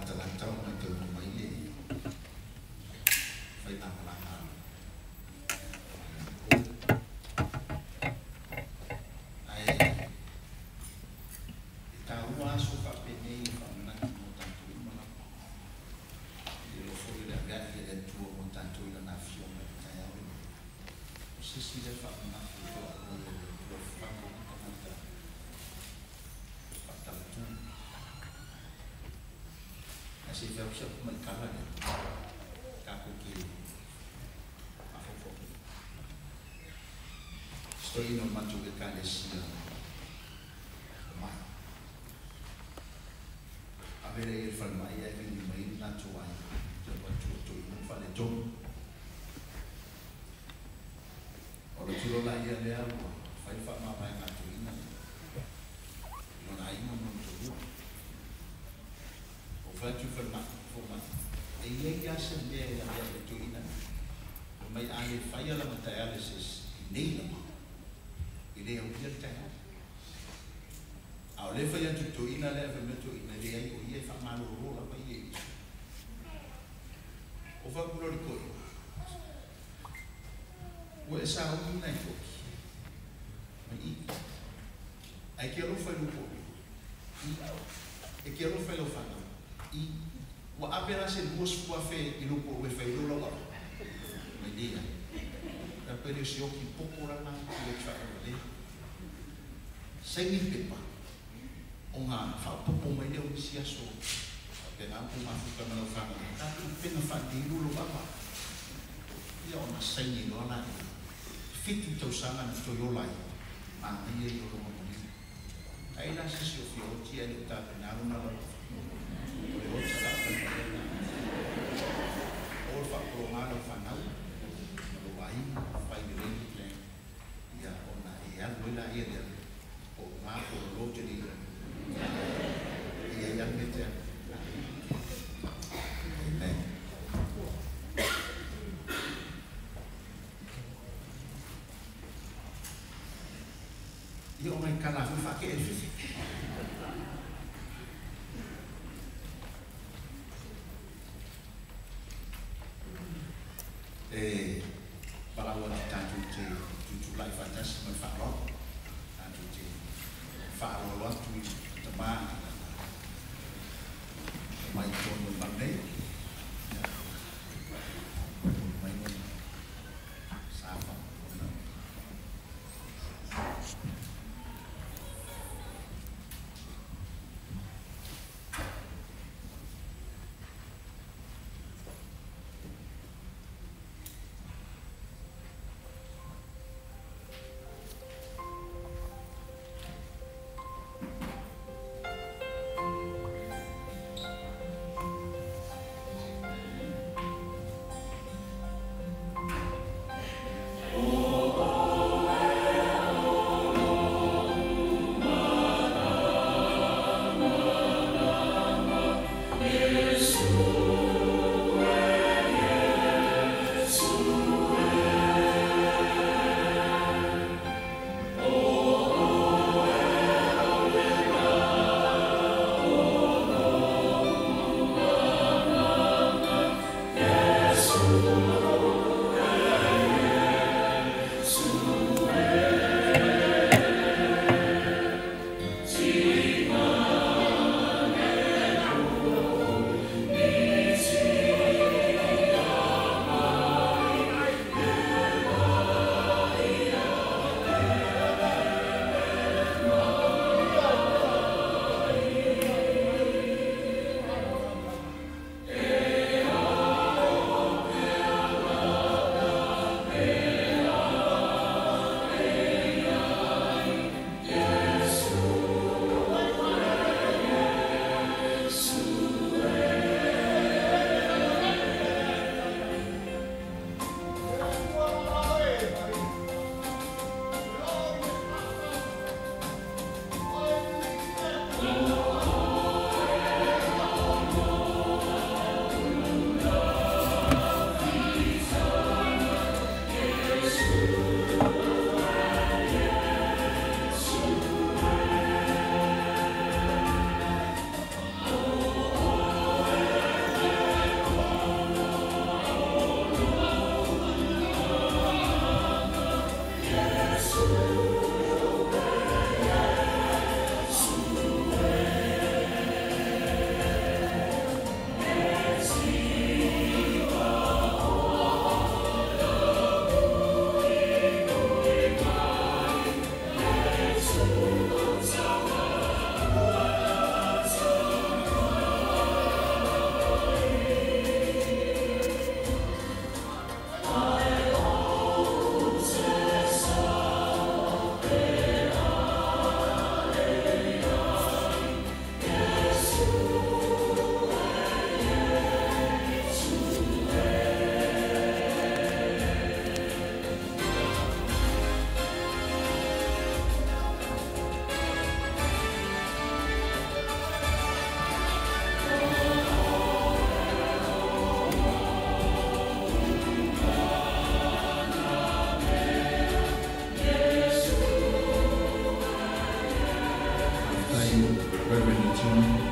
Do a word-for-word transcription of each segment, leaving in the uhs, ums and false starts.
talatau mai tau mai le fai na malanga ai ta ua so fa pene fa na mo tanto mana e lo foi da gati e tuo mo tanto ina na fio mai ta ya se si le fa na fio lo fa mo tanto fa tanto asi fa so mai kala ne ka ko ki sto ino mancho che cade sia ma avere il falmai e quindi mai na tuai che faccio tu non fa le tom o lo tiro la ia le algo fai fa ma mai na tu ina non hai non non tu o faccio falma forma e ie ya se le ya le tu ina mai ai fai la dialysis nei la ele é o dia que tem. A olha foi antes tu ina leva me tu ina ele aí o ia fa malo rola vai ele. O fa por o coi. O essa o ina ko. Mas aí que eu foi no co. E que eu foi o fa não. E o apenas el bus fu fe e no co e foi lo lo. Mas dia. Da perisio que pouco lá na que eu fa sai ni pepa o nga fa popo mai le o sia so pe na pu ma fu ka na fa na ta pe na fa di lu lu ba ba ia ona sai ni no na fitu to sanga na to yo lai ma ni e yo lo mo ni ai la si so fio ti e ta na na la o o sa la o fa pro ma lo fa na lo vai fai di le ia ona e a lo la ia de ma por lo que diga y ella mete amén yo me cala fa que es eh para lo que tanto que tu life fantasy me fa lo falo lo tu tama mai con un bande mai con safa bless you, Reverend John.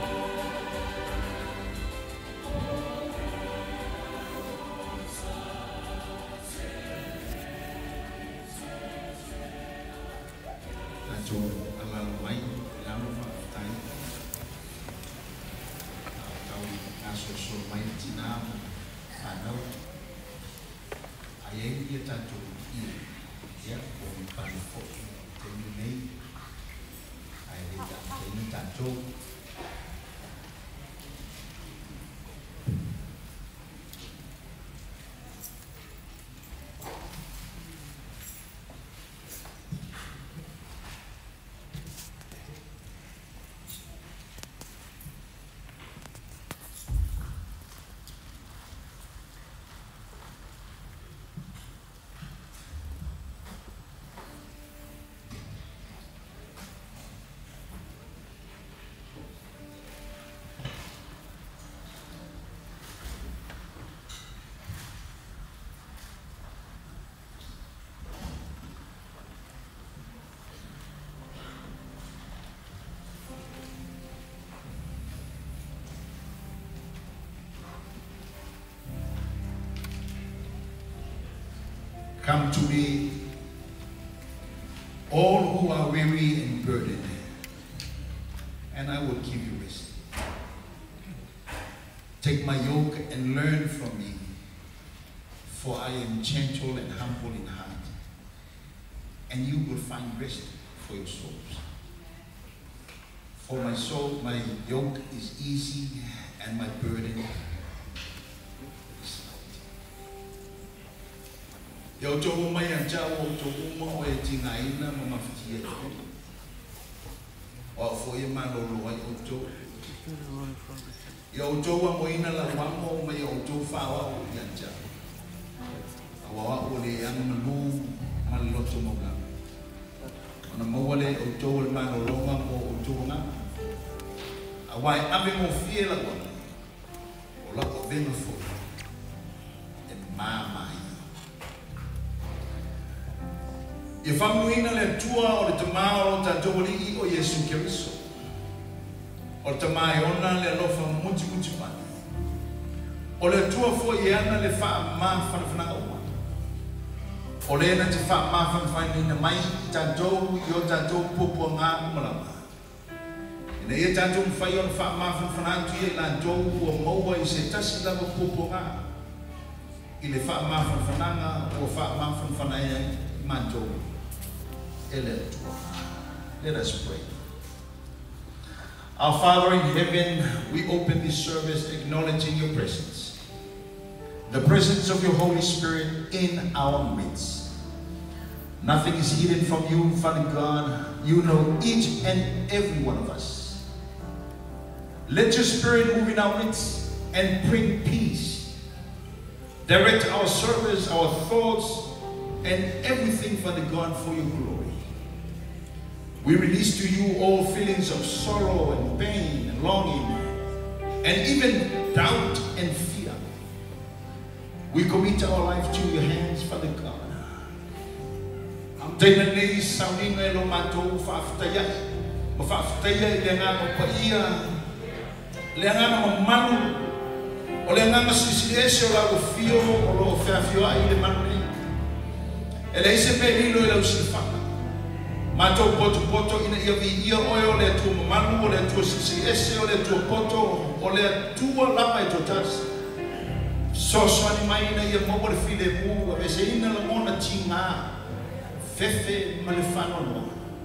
Come to me, all who are weary and burdened, and I will give you rest. Take my yoke and learn from me, for I am gentle and humble in heart, and you will find rest for your souls. For my soul, my yoke is easy, and my burden Yo to mai ang jawo to mo e tingai na mamafikia. O fo ye malo lo ai o to. Yo to wa mo ina la wa mo mai o to fa wa o yang ja. Wa wa o le ang malu malo to mo ga. Ona mo wale o to o malo lo ma mo o to na. Awai ave mo fie la wa. O la o veno fo. E mama e whamuina le tua o le tamao o ta tōli o Yesu Keriso. O le tamai ona le alofa muti muti pani. O le tua fo i ana le wha ma whanawhana oa. O le ena te wha ma whanawhana mai i tātou i o tātou popo ngā umalama. Ina i tātou mwhai o le wha ma whanawhana atu i la tōu o maua i se tasi lava popo ngā. I le wha ma whanawhana o wha ma whanawhana e mātou. Let us pray. Our Father in heaven, we open this service acknowledging your presence, the presence of your Holy Spirit in our midst. Nothing is hidden from you, Father God. You know each and every one of us. Let your Spirit move in our midst and bring peace. Direct our service, our thoughts, and everything, Father God, for your glory. We release to you all feelings of sorrow and pain and longing, and even doubt and fear. We commit our life to your hands, Father God. Tēnā nei sauninga e lo mātou whaaftaya, ma whaaftaya i le nganga paia, le nganga manu, o le nganga sisiese o lau fio o lo whiawhioa i le manu nei. E le ise pe lilo i lau silwhaka. Mātou poto poto ina ia vi ia oe o le tua mamanu, o le tua sisiese, o le tua poto, o le tua lama e totasi. Soswani mai ina ia momo le file mu, a vese ina la mona tinga, fefe ma le whanoa.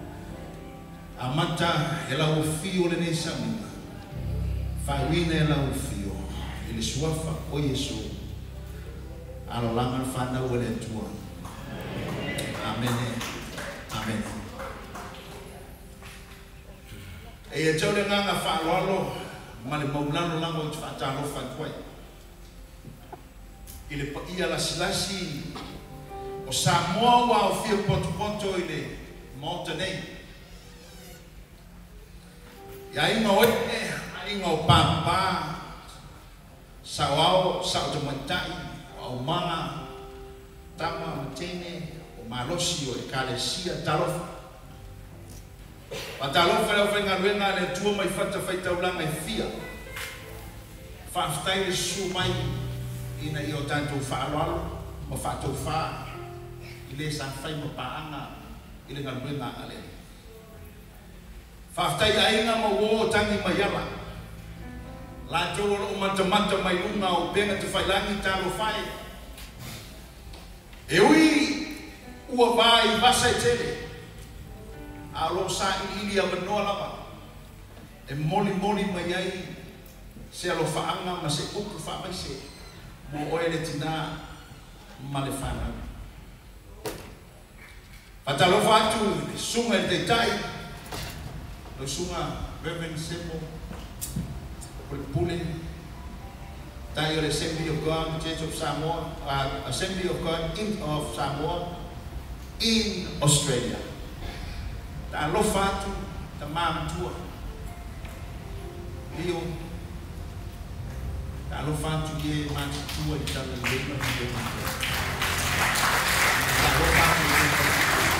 Amata e lau fio le nei samina, whaiwina e lau fio, i le suafa o Yesu, alo langa whanau o le tua. Amen. Amen. E e tau le nganga whaaloalo, ma le maulano lango i te whaatalo whaatuai. I le paia lasilasi, o Samoa wa o fio poto poto i le mota nei. Ia inga oe, inga o pampa, sa wao, sa o te maitai, o manga, tama, matene, o malosi o e kalesia talofa. Patalo fai fai ngaruenga le tua mai fata fai taulanga e fia. Whaftai le su mai ina i o tantou whaaloalo, ma whātou wha i le sa whai ma paanga i le ngaruenga ale. Whaftai a inga ma wo tangi mai ala. La tō o mata-mata mai lunga o benga te whailangi talo whai. E ui ua vai vasa e tele. A lo sa i ili a manoa lava. E moli moli mai ai se alo whaanga ma se uku wha mai se. Mo oe le tina ma le whana. Patalo whatu sunga e te tai. Lo sunga Reverend Semo. Pule. Tai o le Assembly of God, Church of Samoa, uh, Assembly of God in, of Samoa in Australia. Ta lo fatu, ta mam tua. Leo. Ta lo fatu ye mam tua i tala lema i lema. Ta lo fatu ye.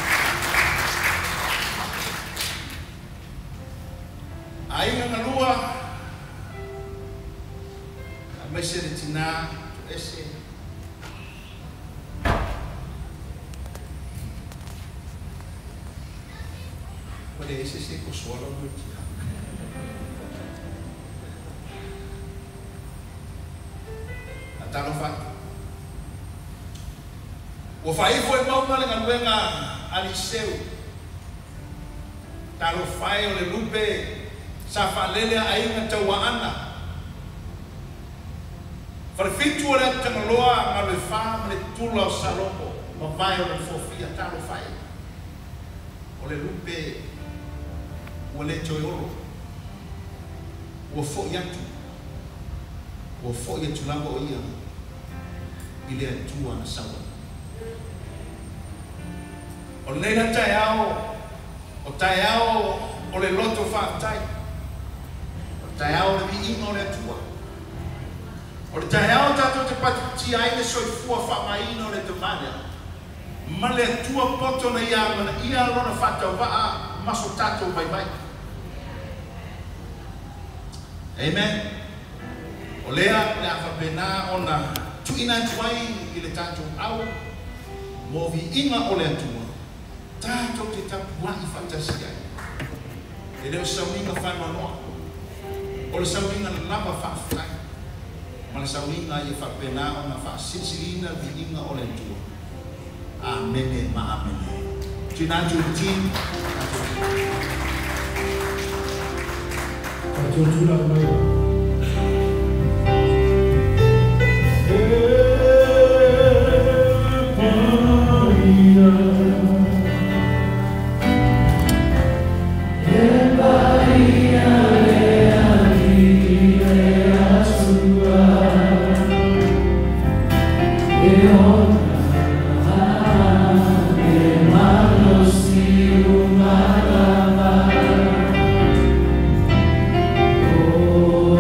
Ainga ngalua. Mai se tina ese. Pode esse se consola muito. Até não faz. O fai foi mal na lenga Aliceu. Tá no fai o le lupe safalele ainga tawana. Farfitu ora tangaloa ma le fa le tula salopo ma vai o le fofia talo fai. O le lupe o le toiolo. O fo yatu. O fo yatu langa o ia. Ile tua na sawa. O le na tai ao o tai ao o le loto fa tai. O tai ao le vi ino le tua. O le taeao tātou te pati ai le soifua whamaina o le te mana. Ma le tua poto na ia mana ia lona whatau waa maso tātou vai vai. Amen. O lea le awhapena o na tuina tuai i le tātou au. Mo vi inga o le atua. Tātou te tapua i whatasi ai. E leo sauninga whananoa. O le sauninga lava whawhai. Mana sauninga ia whapena o na whasilsilina viinga o le tua. Amene ma amene. Tina tutin. Tuna mai. Oh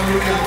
Hallelujah.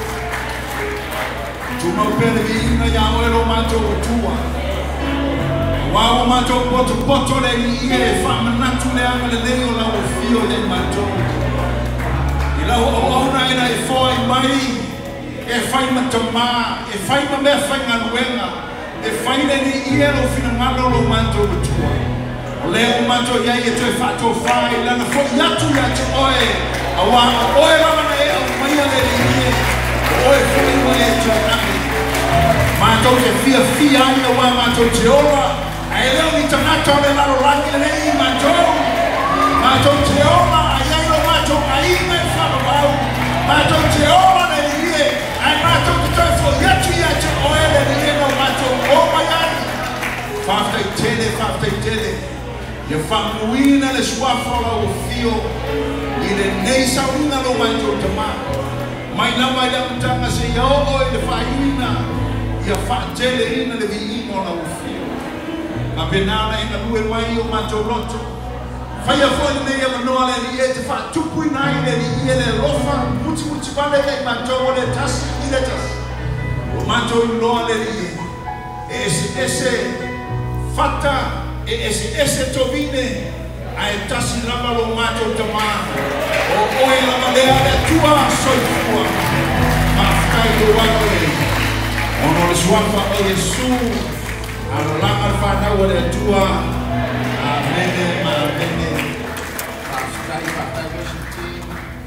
Tuma pele ina ya ero mato tua. Wa mato poto poto le ie fa manatu le anga le leo la ofio le mato. Ila o ona ina e foi mai e fai matama e fai ma me fai ngaluenga e fai le ni ie lo fina ngalo lo mato tua. Le o mato ya ye te fato fai la na fo yatu ya te oe. Awa oe la mana e o mai le ie. Oe foi mai e te Mato te fia fia ina wa mato te ola. Ai leo ni tanato le laro rangi le nei mato. Mato te ola ai ai lo mato ai me falo bau. Mato te ola le rie. Ai mato te toi fo yatu ya te oe le rie no mato o mai ai. Fafte tele, fafte tele. Ye famuina le suafo la o fio. I le nei sauina lo mato te ma. Mai na mai la mtanga se ya o e le faina. Ia whaatele ina le viimo la ufio. A penana ina lue mai o mato loto. Whaia fwoi nei ama noa le ni e te whaatupu ina i le ni e le lofa. Muti muti pale e mato o le tasi i le tasi. O mato i noa le ni e. E ese ese fata e ese ese tobine. A e tasi lava lo mato tama. O oe lava lea le tua soifua. Ma whai do wano e. Ono le suafa o Yesu, alo langar fana o le tua, amene, ma amene. Pastai, pastai, pastai.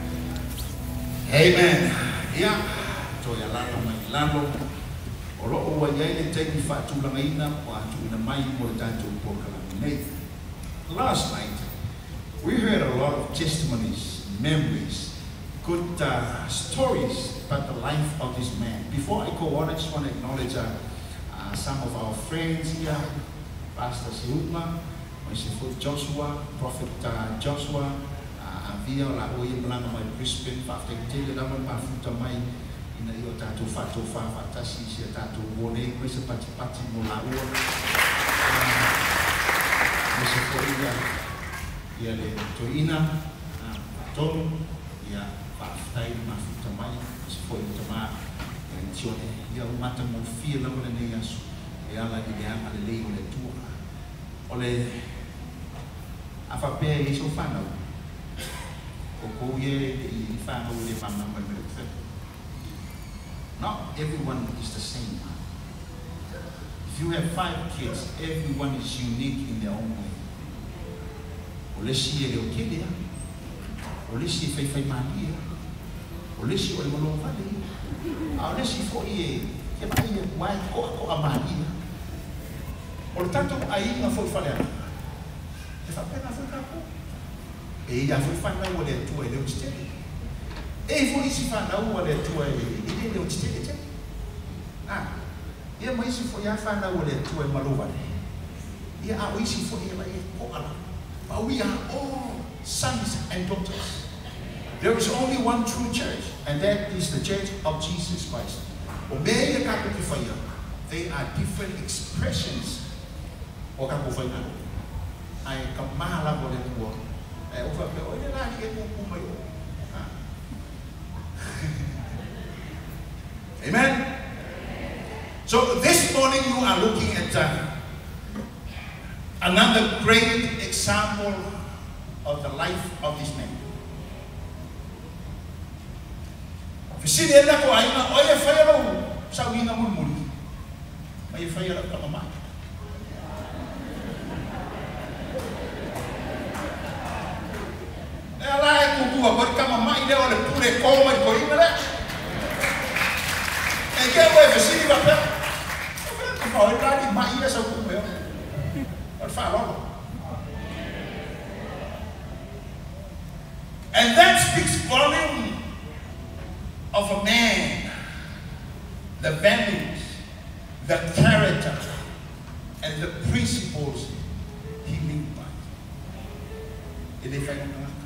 Amen. Ia, to ya lalo mai lalo. Olo o wa yai le teki fatu langa ina, o atu ina mai mo le tanto upoka langai. Last night, we heard a lot of testimonies, memories, good uh, stories about the life of this man. Before I go on, I just want to acknowledge uh, uh, some of our friends here, Pastor Siuma, Merciful Joshua, Prophet uh, Joshua, Avia, la oye blanga mai Brisbane, Fafte Tele, Laman Pafuta mai, ina iyo tatu fatu fa fatasi si tatu wone, kwese pati pati mo la ua. Merciful iya, iya le toina, tonu, iya Faftai Mafuta mai, foi tomar tione ia mata mo fia la wala nei asu e ala di dia ale lei ole tua ole afa pe e so fana o ko ye i fana o le fana mo me fe. Not everyone is the same. If you have five kids, everyone is unique in their own way. Ole si e o kile ole si fai fai mania. Ole si ole malo vale. Ole si foi e que vai mais co co a magia. Portanto aí não foi falhar. E fa pena foi capo. E já foi falhar o ole tu ele o tete. E foi se falhar o ole tu ele ele o tete. Ah. E mais se foi a falhar o ole tu ele malo vale. E a o se foi ele vai co ala. But we are all sons and daughters. There is only one true church, and that is the Church of Jesus Christ. They are different expressions of Kapufaya. I Kamala Boletua. I overflow. Amen. So this morning you are looking at uh, another great example of the life of this man. Sini ela ko ai na oye fai lo sa winga murmuri. Ai fai la ka mama. Ela e ku ku ba ka mama ide ole pure ko ma ko ina. E ke we sini ba pe. Ko ai ra di mai ida sa ku me. Al fa lo. And that speaks volume of a man, the values, the character, and the principles he lived by. Ele faz um marco.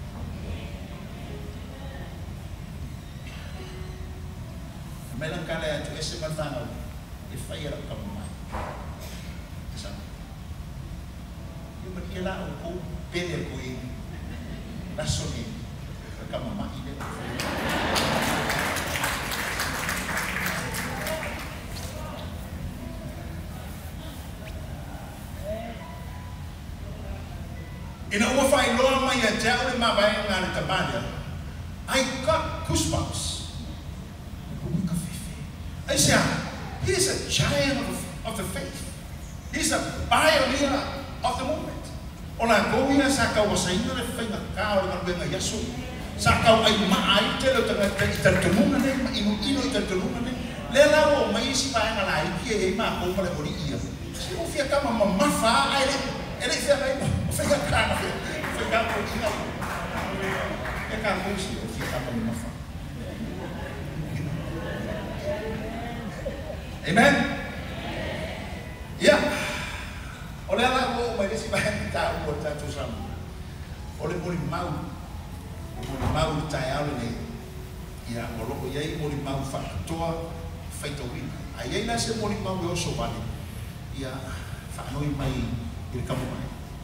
Meron ka na ito, ese matanaw, ifayar ka mo man. Sabi, yung mag-ilaan ko, peder ko yung rasonin, ka mamakilit. Ina ua whai loa mai a te aure ma vai ngāre tamāria. I got goosebumps. I said, he's a giant of, of the faith. He's a pioneer of the movement. Ona ko ia sa ka wasaina le whainga kao le manuenga yasu. Sa ka ai maai te lo tanga te i tartununga ne, ma inu ino i tartununga ne. Le lau o mai si paenga la iki e ma o pale mori ia. Si o fia kama ma mafa ai le, ele fia mai ma, o fia kama fia, o fia kama o ina. E ka kusi o fia kama ma mafa. Amen? Yeah. Oleh Allah, oh, mai si bahan kita buat satu sama. Oleh boleh mau, boleh mau tayar ni. Ya, kalau ia boleh mau faktor faitawin. Ayah nasi boleh mau yo sobani. Ya, faknoi mai di kamu mai.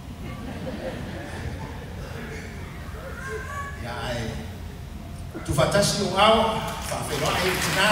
Ya, ay. Tu fatasi uau, fakfelo ay tina.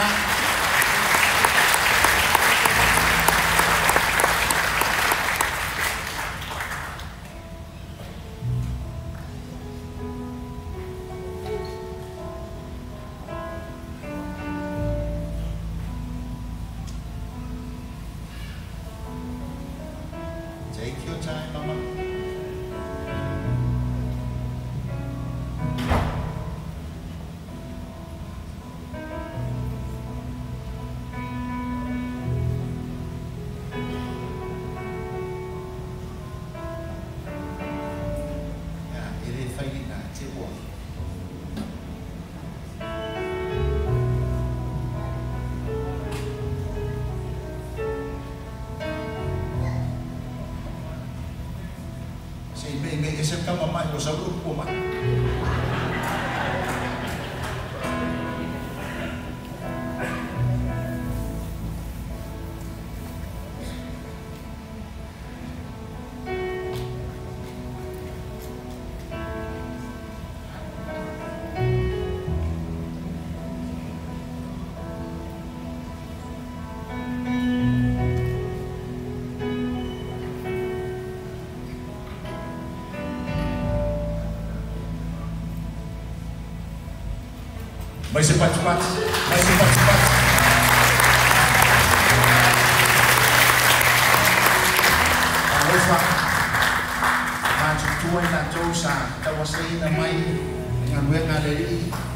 Ese kama mai ko sa grupo mai. Vai cepat-cepat, vai cepat-cepat. Alfa, maju tuai na josa, tawasai na mai dengan gue ngadari.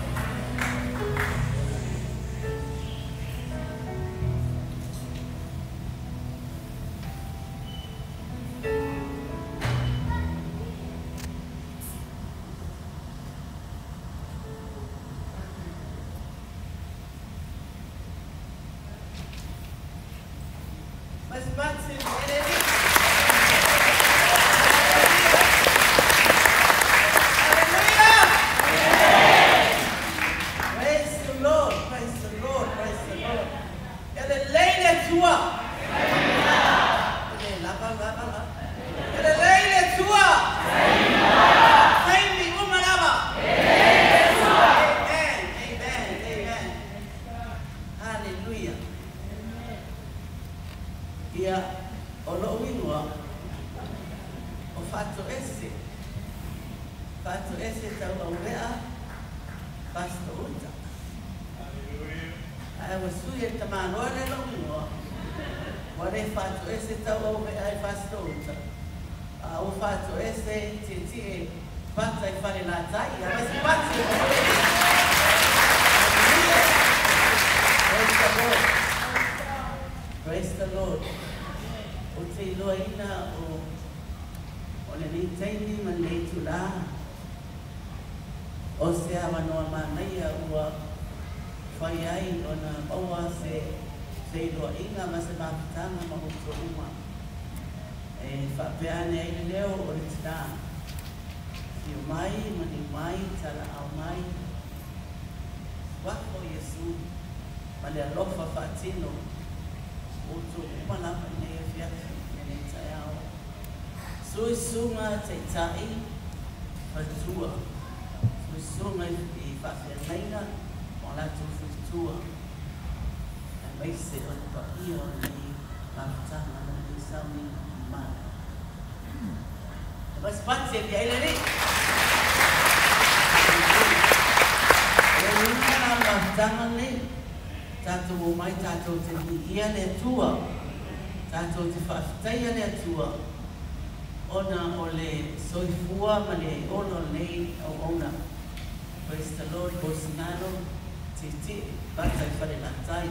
Sunga te tai fatua. Sunga i whawhianaina o la tu fatua. E mai se o pa ia o ni mawhtanga na ni sauni mana. Mas pati dia ini ni. Ini kan orang zaman ni. Satu rumah satu dia le tua. Satu tempat saya le tua. Ona ole soifua male ona nei ona. Praise the Lord, Bolsonaro, Titi, Batai Farilatai.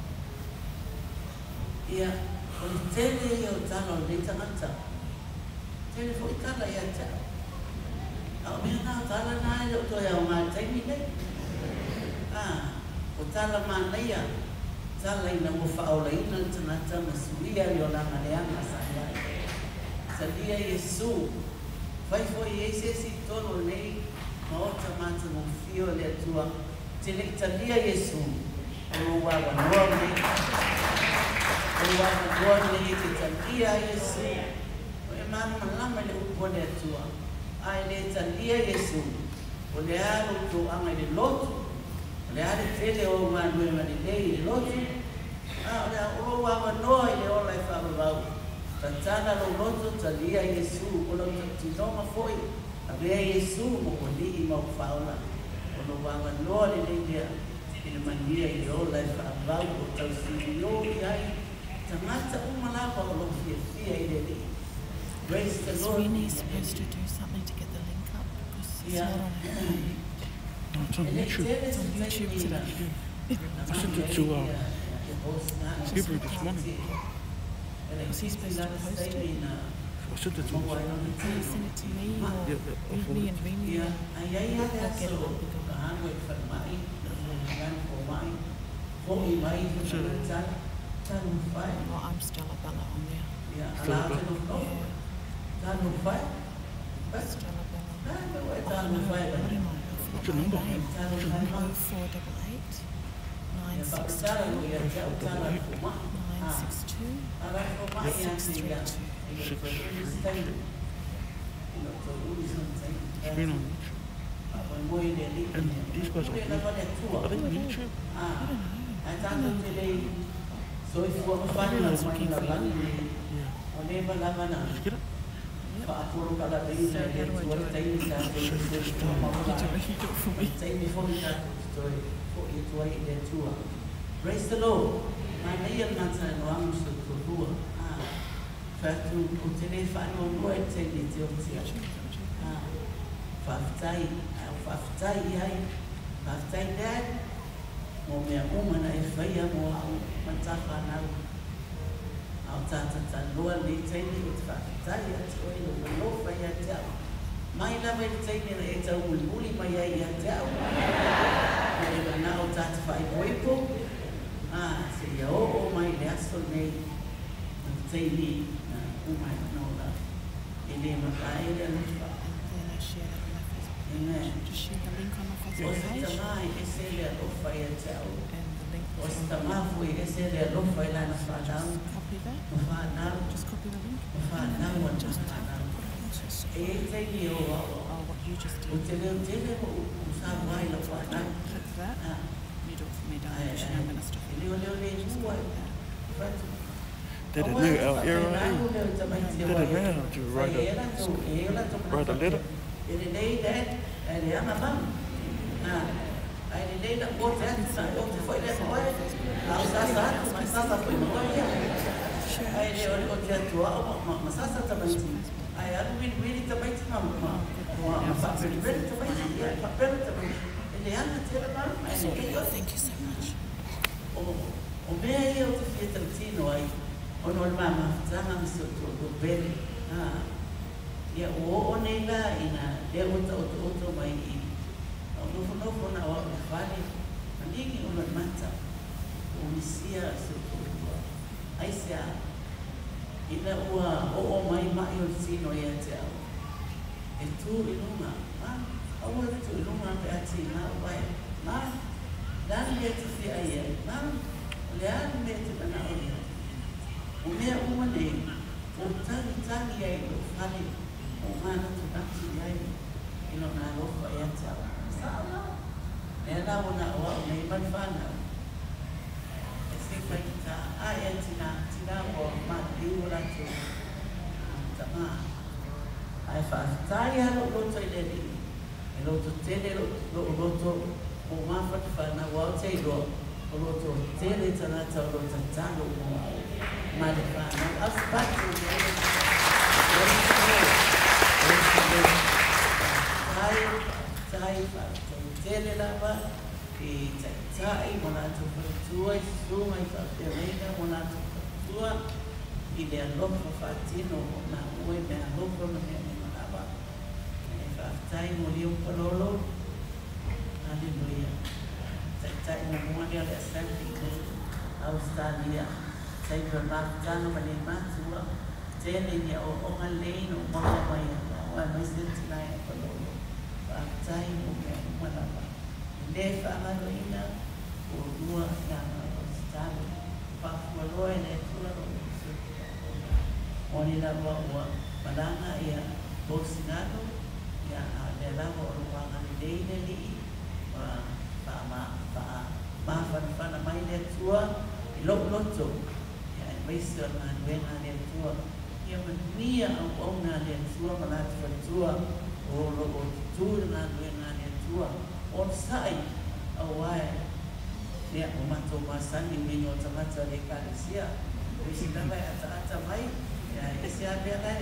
Ia, o tele o talo nei tangata. Tele fo itala ia ta. Au mea nā tala nai o toi au ngā taimi nei. Ah, o tala mā nei a. Tala ina mo whaola ina tanata masuia i o langa leanga sa iai. Salia Yesu. Vai foi esse esse tono nei. Maota mata mo fio le tua. Tele talia Yesu. O wa wa noa nei. O wa wa noa nei te talia Yesu. O e mana malama le upo le tua. Ai le talia Yesu. O le aro to anga le lotu. O le are tele o ma nue ma le lei le lotu. Ah, o le o wa wa noa i le ola e whabawau. Tatana lo lotu talia Yesu. O lo tinoma foi. Avea Yesu mo koni mo faula. O no wanga noa le lea. Ina mania i ola e whaavau o tau sinio i ai. Tamata umalapa o lo fia fia i le le. Praise the Lord. Sweeney's supposed to do something to get the link up because it's Yeah. not on her page. No, it's on YouTube. It's on YouTube today. I sent it to uh, Hebrew this morning. Was he supposed to post it? I sent it to him. Can you send it to me or Yeah, yeah, I'll read forward me it. and read me? Yeah, ai ai ai I'll get it so up and go. kahan wait for mai, kahan for mai, for mai for chan, chan fai, Well, I'm Stella Bella on there. yeah, allow to know, chan fai, but Stella Bella. chan wait chan fai, What but am I? What's your number? chan fai Oh mai, four double eight nine yeah, but six chan two wait chan chan for mai, nine six two allow for mai yang six three tinggal, two. Screen on YouTube. And these guys are, are they on YouTube? Ah, I don't know. So if you want to find out what you're looking Yeah. whenever Lavana, Did you get it? Paapuro ka la bayi na rin, suwag tayo ni sa atin, suwag tayo ni You do it, you do it for me. tayo ni Fong na story, po ito ay iletua. Praise the Lord. Manayan man sa nuang sa tutua. Ah, fatu utile fano mo ay tayo ni Tiyotsia. Ah, faftay, faftay ay, faftay dad. Mo mea uma na ifaya mo ang matafa na au tata tanua ni taini utfatai atu ino malofa ya tau. Mai la mai taini na e tau mulmuli mai ai ya tau. Ina na au tata fai poipo. Ah, se ia o o mai le aso nei. Taini na umai manola. Ine makai le lufa. And then I share that on my Facebook. Amen. Just share the link on my O Facebook se page tamai e se le alofa ya tau. and the link. O se tamafu e se le alofa ila na whanau. Copy that. Whanau. Just copy the link. Whanau wana Just whanau. just E taini o o oh, what you just o did. te leo tele o usā mai la whanau. Click that. Ah, You do it for me, ai, darling. Actually, I'm ai. gonna stop E it. leo leo le Just tua. copy that. Whatu. Did it new out here, right? Did it now to write a, write a letter? Ele nei dat, ele ama mam. Ah, ele nei da o te atu sa, o te foi le foi. Au sa sa, mas sa sa foi no ia. Ai le o o te atu a, ma sa sa ta mai. Ai alu wini wini ta mai ta ma. Ma ma fa wini wini ta mai. Ia fa pera ta mai. Ele ana te la mam, ai le ia. Thank you so much. O o mea ia o te fia tantino ai. O no le mama, tanga mi so to to bele. Ah. Ia o o nei la ina le o ta o to o to mai i. O no fo no fo na o le fale. Anigi o le mata. O misia so to to. Ai sia. Ina ua o o mai mai o sino ia te au. E tu i lunga. Ah. Au e tu i lunga pe ati na vai. Ma. Dan le te fia ia. Ma. Le an me te mana o ia. O mea uma nei. O tangi tangi ai o fale. O mana tu nasi ai. Ino na lofa ia te au. Sa'ala. Nea na o na o au nei manwhana. E se kai ta ai e tina tina o ma liu ratu. Ta ma. Ai whaatai halo loto i leli. E loto tele loto loto o mawhati whanau au te roa. O loto tele tanata o loto tano o male whanau. Au spatu i leli. Tai, tai, tai, tele lava. I tai tai, mo nātu whaatua, i sunga i whaapereina, mo nātu whaatua. I le alofa whaatino o nā ue me alofa ma mea me manawa. E whaatai mo liu palolo. Hallelujah. Tai tai mo moane ale asampi i Australia. Tai pa mātano ma le mātua. Tēne ni o onga leino moa mai a oa mai sentinai a palolo. Whaatai mo mea me manawa. Le whaamanoina o rua ngā Australia. Whaafualoa e le tūraro. Moni la wa wa malanga ia bosinado ia le la wa wa ngani leile li wa pa ma pa ma fa fa na mai le tua i lo loto ia mai se na venga le tua ia ma mia au au na le tua ma la fa tua o lo o tu na venga le tua on sai au ai ia o ma to ma sangi mi no tamata le kalesia isi na mai ata ata mai ya esse é a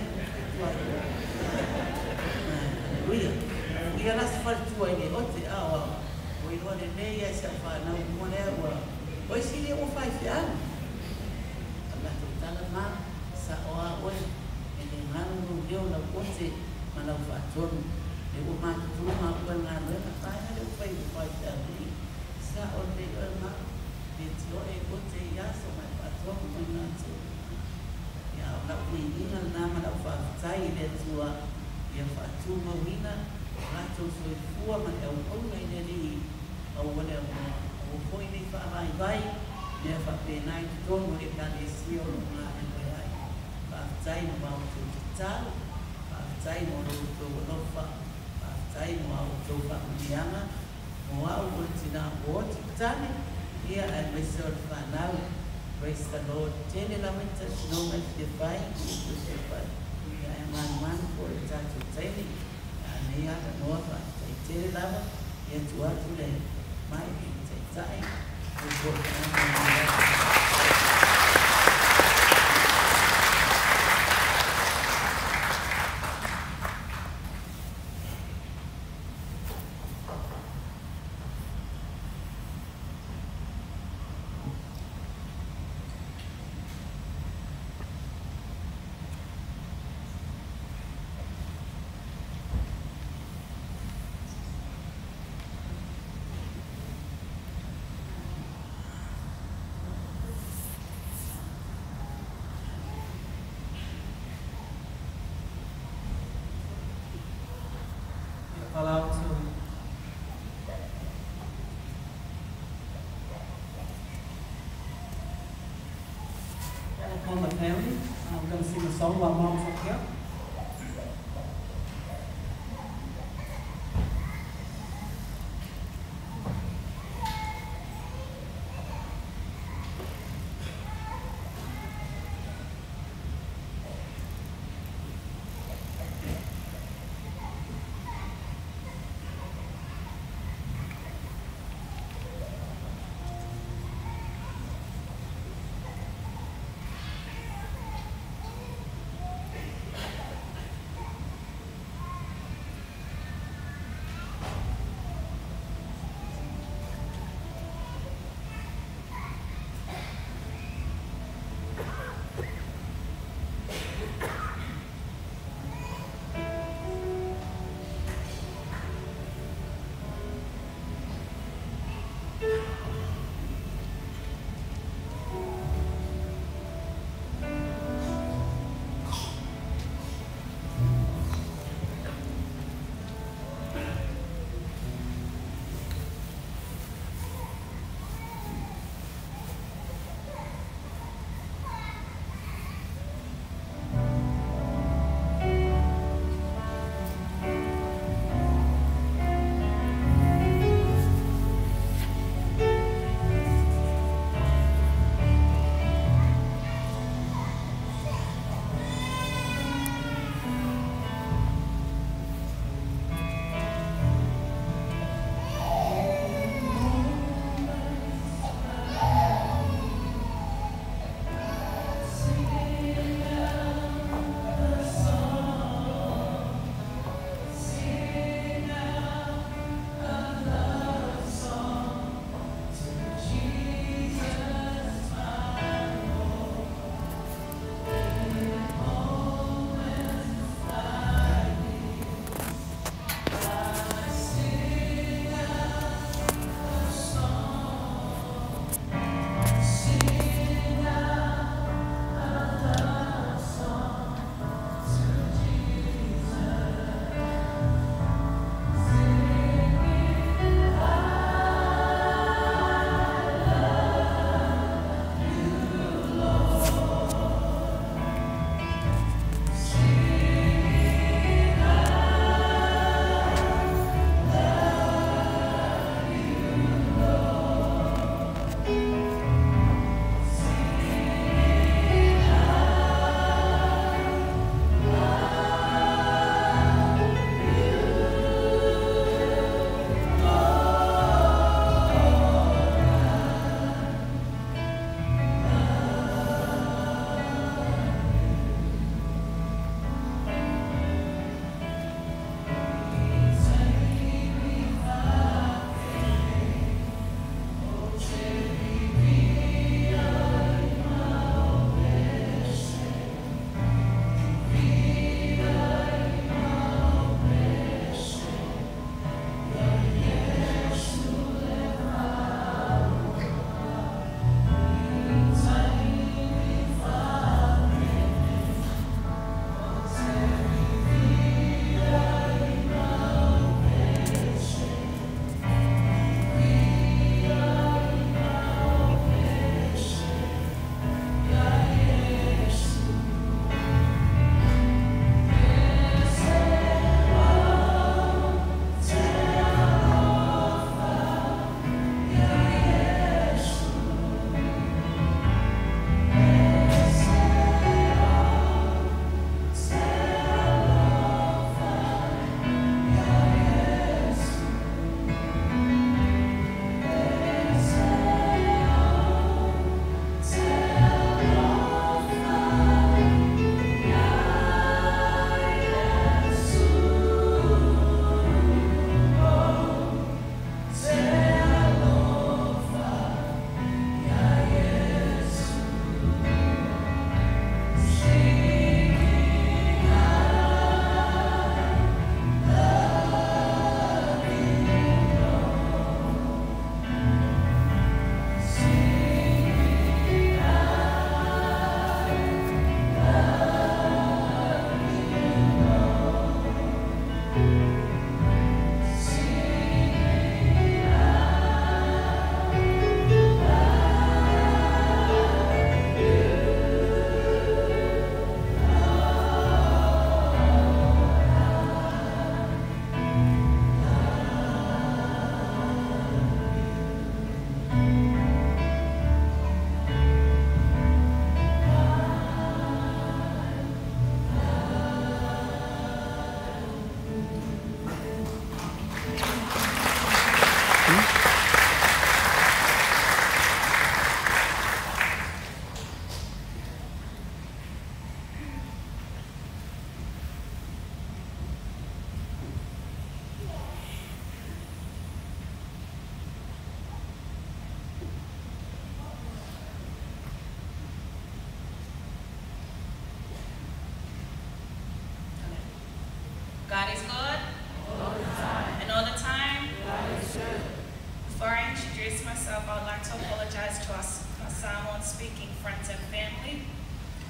Aleluia. E ela se faz tua aí, ote awa. O ino ne nei esse fa na mo ne wa. O si le o fai fian. Ala to tala ma sa oa oi. E ne nganu no dio na ote mana fa ton. E o ma tu ma ko na le na fa na le fai fai fian. Sa o ne o ma. E tio e ote ya so ma fa ton mo na tu. Na kuinina nama na whaatai le tua ia whaatuma wina rato soi fua ma e au auna i neri au wane au hoi nei whaamai vai ia whaapenai ki tono e kane e sio no ngā e mai ai whaatai mo mau tō te tau whaatai mo rau tō wanofa whaatai mo au tō whaamurianga mo au o tina o te tane ia e mai seo te whanau. Praise the Lord. Tene la menta no me te pai, te pai. Ya e man man por el tato tene. Ya ne ya no fa. Tene la ma ya tu atu le mai te tai. O por allow to call my family. I'm going to sing a song while mom's up here.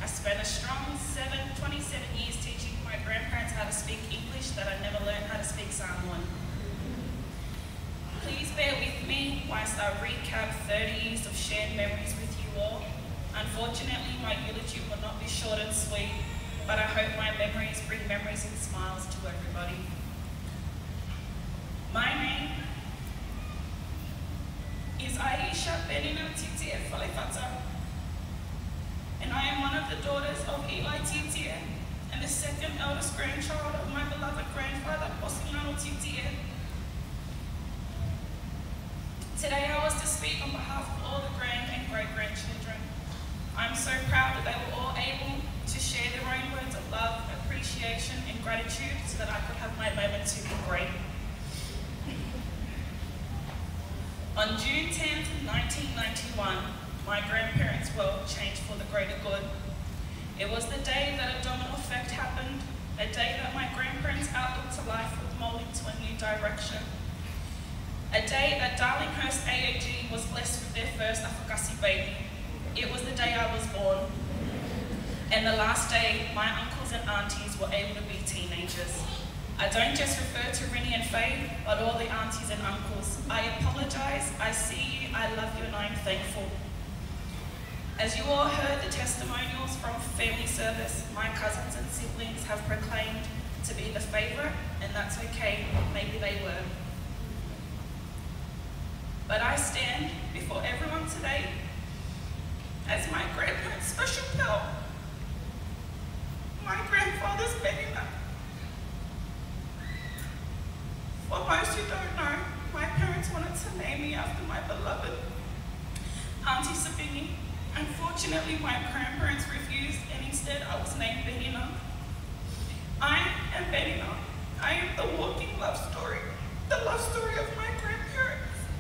I spent a strong seven, twenty-seven years teaching my grandparents how to speak English that I never learned how to speak Samoan. Please bear with me whilst I recap thirty years of shared memories with you all. Unfortunately, my eulogy will not be short and sweet, but I hope my memories bring memories and smiles to everybody. My name is Aisha Benina Titie Falefata, and I am one of the daughters of Eli Titie and the second eldest grandchild of my beloved grandfather, Posilano Titie. Today I was to speak on behalf of all the grand and great-grandchildren. I'm so proud that they were all able to share their own words of love, appreciation, and gratitude so that I could have my moment to be great. On June tenth, nineteen ninety-one, my grandparents' world changed for the greater good. It was the day that a domino effect happened, a day that my grandparents' outlook to life was molding to a new direction. A day that Darlinghurst A A G was blessed with their first Afakasi baby. It was the day I was born. And the last day my uncles and aunties were able to be teenagers. I don't just refer to Rinny and Faye, but all the aunties and uncles. I apologize, I see you, I love you, and I am thankful. As you all heard the testimonials from family service, my cousins and siblings have proclaimed to be the favorite, and that's okay, maybe they were. But I stand before everyone today as my grandparents' special pal, my grandfather's Benina. For most who don't know, my parents wanted to name me after my beloved Auntie Sabini. Unfortunately, my grandparents refused, and instead I was named Benina. I am Benina. I am the walking love story, the love story of my grandparents.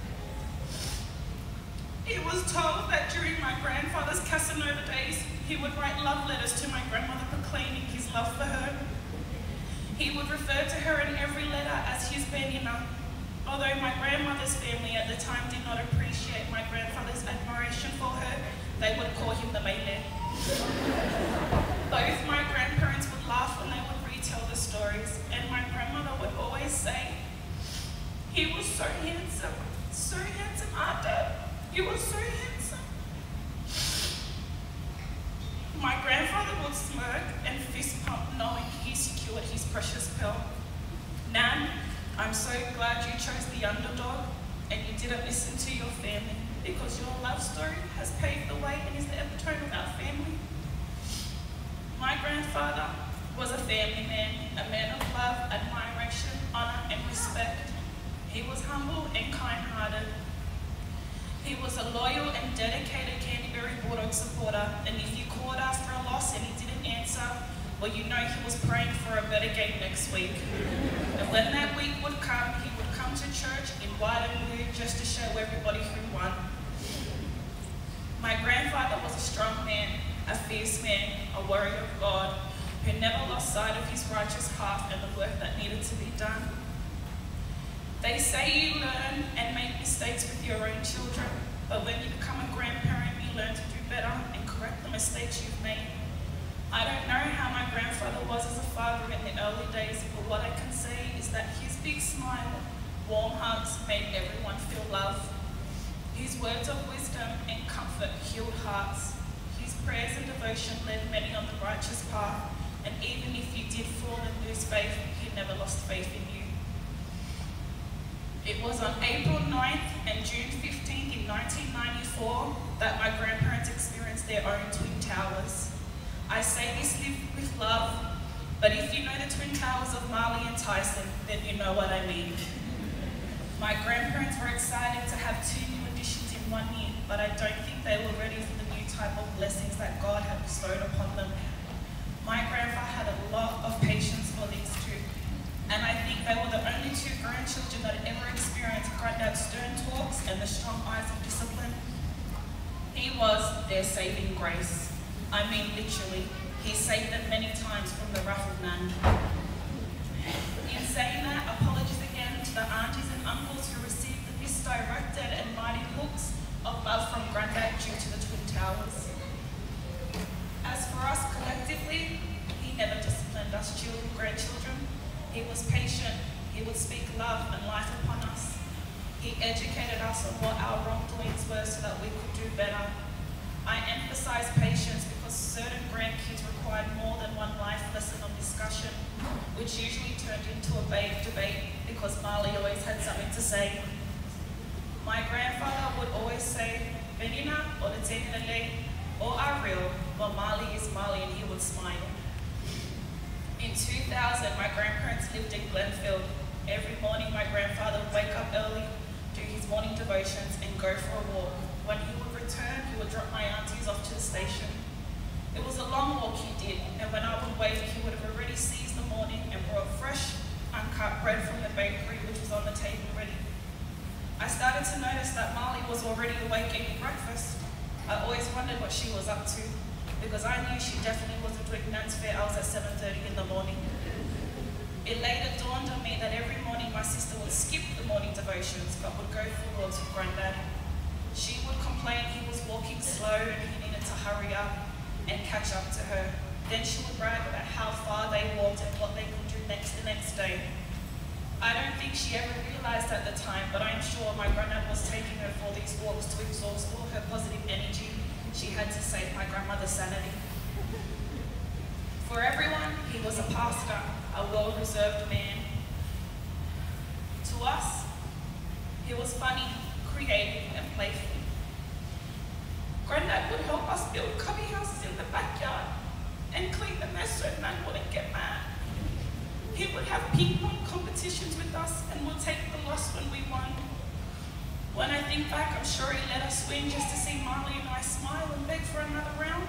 It was told that during my grandfather's Casanova days, he would write love letters to my grandmother proclaiming his love for her. He would refer to her in every letter as his Benina. Although my grandmother's family at the time did not appreciate my grandfather's admiration for her, they would call him the Mele. Both my grandparents would laugh when they would retell the stories, and my grandmother would always say, "He was so handsome, so handsome, our dad. You were so handsome." My grandfather would smirk and fist pump knowing he secured his precious pearl. "Nan, I'm so glad you chose the underdog and you didn't listen to your family, because your love story has paved the way and is the epitome of our family." My grandfather was a family man, a man of love, admiration, honor, and respect. He was humble and kind-hearted. He was a loyal and dedicated Canterbury Bulldog supporter, and if you called after a loss and he didn't answer, well, you know he was praying for a better game next week. And when that week would come, he would come to church in white and blue just to show everybody who won. My grandfather was a strong man, a fierce man, a warrior of God, who never lost sight of his righteous heart and the work that needed to be done. They say you learn and make mistakes with your own children, but when you become a grandparent, you learn to do better and correct the mistakes you've made. I don't know how my grandfather was as a father in the early days, but what I can say is that his big smile, warm hugs made everyone feel love. His words of wisdom and comfort healed hearts. His prayers and devotion led many on the righteous path, and even if you did fall and lose faith, he never lost faith in you. It was on April ninth and June fifteenth in nineteen ninety-four that my grandparents experienced their own twin towers. I say this with love, but if you know the twin towers of Marley and Tyson, then you know what I mean. My grandparents were excited to have two new additions in one year, but I don't think they were ready for the new type of blessings that God had bestowed upon them. My grandpa had a lot of patience for these two, and I think they were the only two grandchildren that had ever experienced Granddad's stern talks and the strong eyes of discipline. He was their saving grace. I mean literally, he saved them many times from the wrath of Nan. In saying that, apologies again to the aunties and uncles who received the misdirected and mighty looks of love from Granddad due to the twin towers. As for us us children, grandchildren. He was patient. He would speak love and life upon us. He educated us on what our wrongdoings were so that we could do better. I emphasize patience because certain grandkids required more than one life lesson or discussion, which usually turned into a big debate because Marley always had something to say. My grandfather would always say, Benina or the Tenele or Ariel, but Marley is Marley, and he would smile. In two thousand, my grandparents lived in Glenfield. Every morning, my grandfather would wake up early, do his morning devotions, and go for a walk. When he would return, he would drop my aunties off to the station. It was a long walk he did, and when I would wake, he would have already seized the morning and brought fresh, uncut bread from the bakery, which was on the table ready. I started to notice that Marley was already awake eating breakfast. I always wondered what she was up to, because I knew she definitely wasn't doing Nan's Fair Hours at seven thirty in the morning. It later dawned on me that every morning my sister would skip the morning devotions, but would go for walks with Granddad. She would complain he was walking slow and he needed to hurry up and catch up to her. Then she would brag about how far they walked and what they could do next the next day. I don't think she ever realized at the time, but I'm sure my granddad was taking her for these walks to exhaust all her positive energy she had to save my grandmother's sanity. For everyone, he was a pastor, a well-reserved man. To us, he was funny, creative, and playful. Granddad would help us build cubby houses in the backyard and clean the mess so Nan wouldn't get mad. He would have ping pong competitions with us and would take the loss when we won. When I think back, I'm sure he let us win just to see Marley and I smile and beg for another round.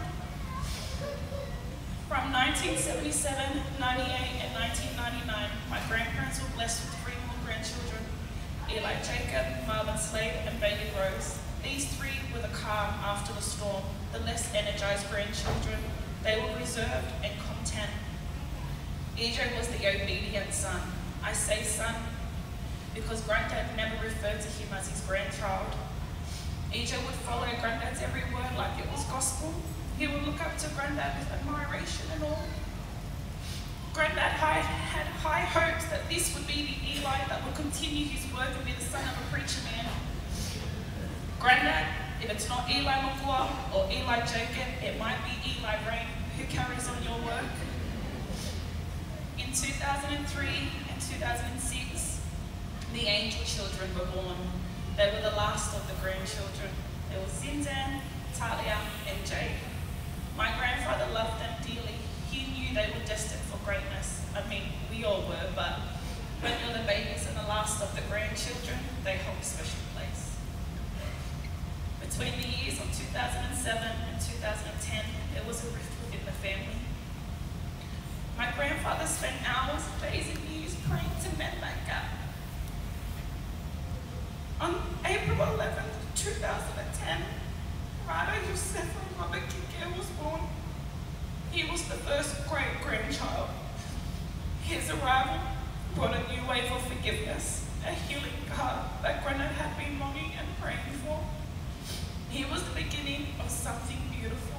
From nineteen seventy-seven, ninety-eight, and nineteen ninety-nine, my grandparents were blessed with three more grandchildren, Eli Jacob, Marvin Slade, and Bailey Rose. These three were the calm after the storm, the less energized grandchildren. They were reserved and content. E J was the obedient son. I say son because Granddad never referred to him as his grandchild. E J would follow Granddad's every word like it was gospel. He would look up to Granddad with admiration and awe. Granddad had high hopes that this would be the Eli that would continue his work and be the son of a preacher man. Granddad, if it's not Eli Makua or Eli Jacob, it might be Eli Rain who carries on your work. In two thousand three and two thousand six, the angel children were born. They were the last of the grandchildren. There was Zinzan, Talia, and Jade. My grandfather loved them dearly. He knew they were destined for greatness. I mean, we all were, but when you're the babies and the last of the grandchildren, they hold a special place. Between the years of two thousand seven and two thousand ten, there was a rift within the family. My grandfather spent hours, days, and years praying to mend that gap. On April eleventh, two thousand ten, Rado Yosefa Robert Kike was born. He was the first great-grandchild. His arrival brought a new wave of forgiveness, a healing God that Granddad had been longing and praying for. He was the beginning of something beautiful.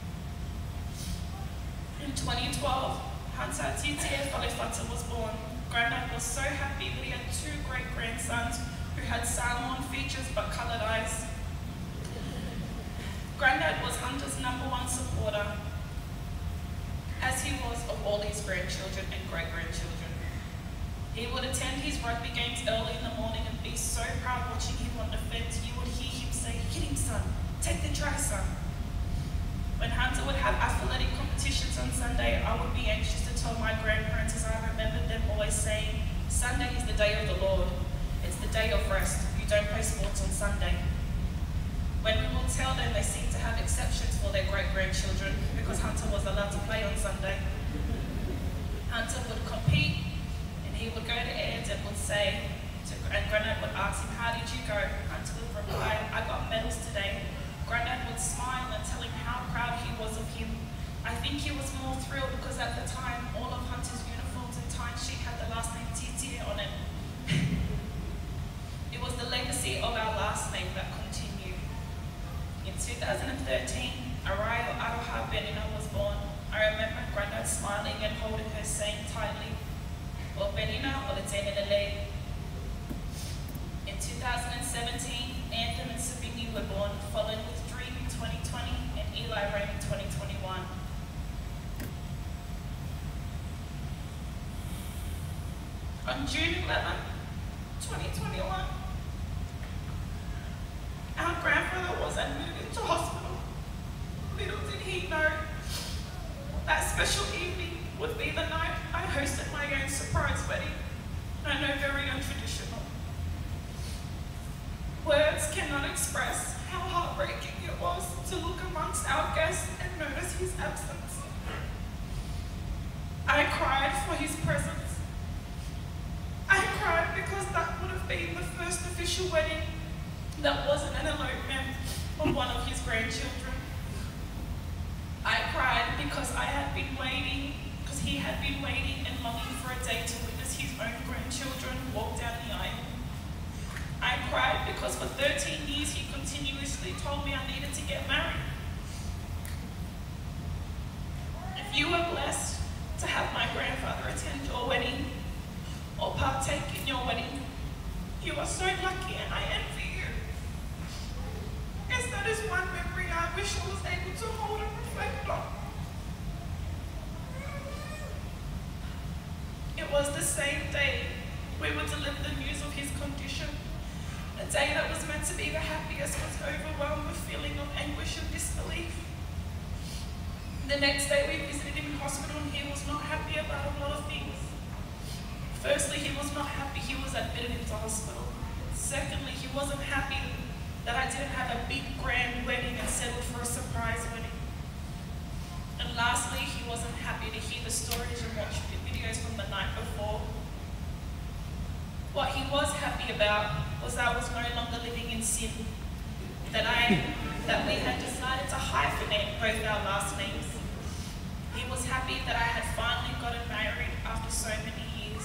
In twenty twelve, Hansa Titie Falefata was born. Granddad was so happy that he had two great-grandsons who had salmon features but coloured eyes. Granddad was Hunter's number one supporter, as he was of all his grandchildren and great-grandchildren. He would attend his rugby games early in the morning and be so proud watching him on the fence. You would hear him say, "Hit him, son. Take the try, son." When Hunter would have athletic competitions on Sunday, I would be anxious to tell my grandparents, as I remembered them always saying, "Sunday is the day of the Lord. It's the day of rest. You don't play sports on Sunday." When we will tell them, they seem to have exceptions for their great-grandchildren because Hunter was allowed to play on Sunday. Hunter would compete and he would go to Ed and would say, to, and Granddad would ask him, "How did you go?" Hunter would reply, "I got medals today." Granddad would smile and tell him how proud he was of him. I think he was more thrilled because at the time, all of Hunter's uniforms and timesheet had the last name Titie on it. It was the legacy of our last name that continued. In two thousand thirteen, Arayo Aroha Benina was born. I remember Granddad smiling and holding her saying tightly, or Benina or Letenelele. In two thousand seventeen, Anthem and Sabini were born, followed with Dream in twenty twenty and Eli Rain in twenty twenty-one. On June eleventh, twenty twenty-one, our grandfather was admitted into hospital. Little did he know that special evening would be the night I hosted my own surprise wedding. I know, very untraditional. Words cannot express how heartbreaking it was to look amongst our guests and notice his absence. I cried for his presence. I cried because that would have been the first official wedding that wasn't an elopement of one of his grandchildren. I cried because I had been waiting, because he had been waiting and longing for a day to witness his own grandchildren walk down the aisle. I cried because for thirteen years he continuously told me I needed to get married. If you were blessed to have my grandfather attend your wedding or partake in your wedding, you are so lucky and I envy you. Yes, that is one memory I wish I was able to hold and reflect on. It was the same day we were delivered the news of his condition. A day that was meant to be the happiest was overwhelmed with a feeling of anguish and disbelief. The next day we visited him in hospital and he was not happy about a lot of things. Firstly, he was not happy he was admitted into hospital. Secondly, he wasn't happy that I didn't have a big grand wedding and settled for a surprise wedding. And lastly, he wasn't happy to hear the stories and watch the videos from the night before. What he was happy about was I was no longer living in sin, that I, that we had decided to hyphenate both our last names. He was happy that I had finally gotten married after so many years.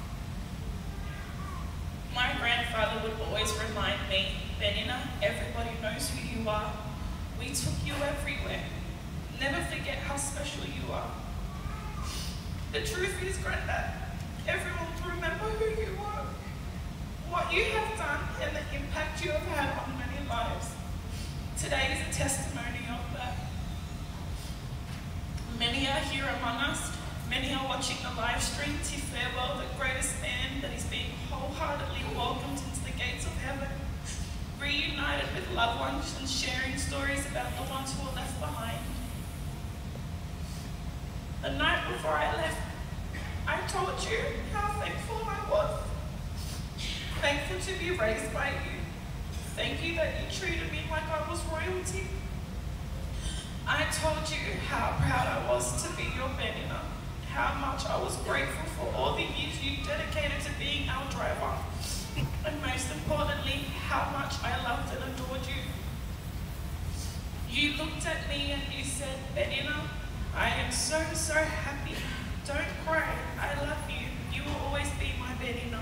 My grandfather would always remind me, Benina, everybody knows who you are. We took you everywhere. Never forget how special you are. The truth is, Granddad, everyone will remember who you are, what you have done, and the impact you have had on many lives. Today is a testimony of that. Many are here among us. Many are watching the live stream to farewell the greatest man that is being wholeheartedly welcomed into the gates of heaven, reunited with loved ones and sharing stories about the ones who were left behind. The night before I left, I told you how thankful I was. Thankful to be raised by you. Thank you that you treated me like I was royalty. I told you how proud I was to be your Benina, how much I was grateful for all the years you dedicated to being our driver, and most importantly, how much I loved and adored you. You looked at me and you said, Benina, I am so, so happy. Don't cry. I love you. You will always be my Benina.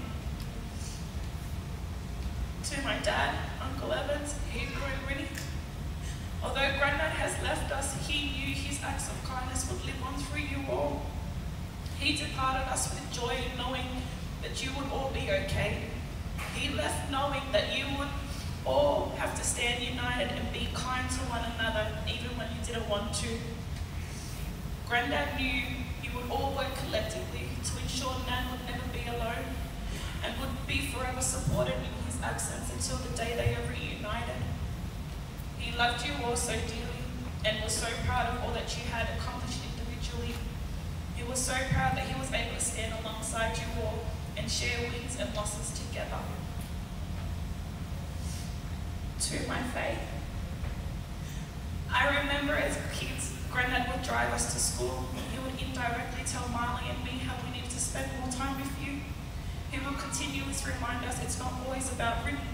To my dad, Uncle Evans, Hebrew and Winnie, although Grandad has left us, he knew his acts of kindness would live on through you all. He departed us with joy in knowing that you would all be okay. He left knowing that you would all have to stand united and be kind to one another, even when you didn't want to. Grandad knew you would all work collectively to ensure Nan would never be alone and would be forever supported in his absence until the day they are reunited. He loved you all so dearly and was so proud of all that you had accomplished individually. He was so proud that he was able to stand alongside you all and share wins and losses together. To my faith. I remember as kids, Grandad would drive us to school. He would indirectly tell Marley and me how we needed to spend more time with you. He would continuously remind us it's not always about Rinny.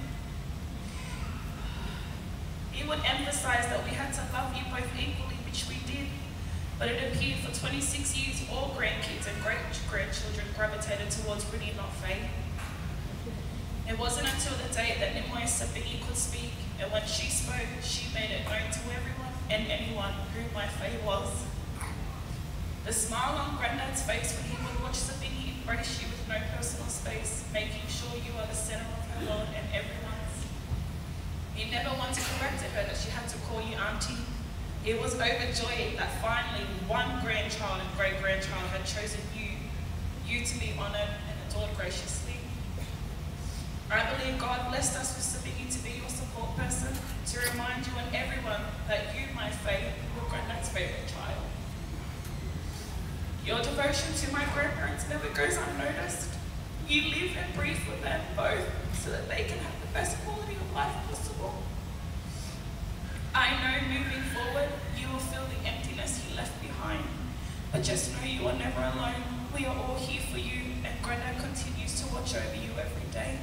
He would emphasize that we had to love you both equally, which we did. But it appeared for twenty-six years, all grandkids and great-grandchildren gravitated towards Rinny, not Faye. It wasn't until the day that Nimoy Sabini could speak, and when she spoke, she made it known to everyone and anyone who my Faye was. The smile on Granddad's face when he would watch Sabini embrace you with no personal space, making sure you are the center of her world and everyone's. He never once corrected her that she had to call you auntie. He was overjoyed that finally one grandchild and great-grandchild had chosen you, you to be honored and adored graciously. I believe God blessed us with Sabini to be your support person, to remind you and everyone that you, my faith, were Granddad's favorite child. Your devotion to my grandparents never goes unnoticed. You live and breathe with them both so that they can have the best quality of life possible. I know moving forward, you will feel the emptiness you left behind. But just know you are never alone. We are all here for you, and Granddad continues to watch over you every day.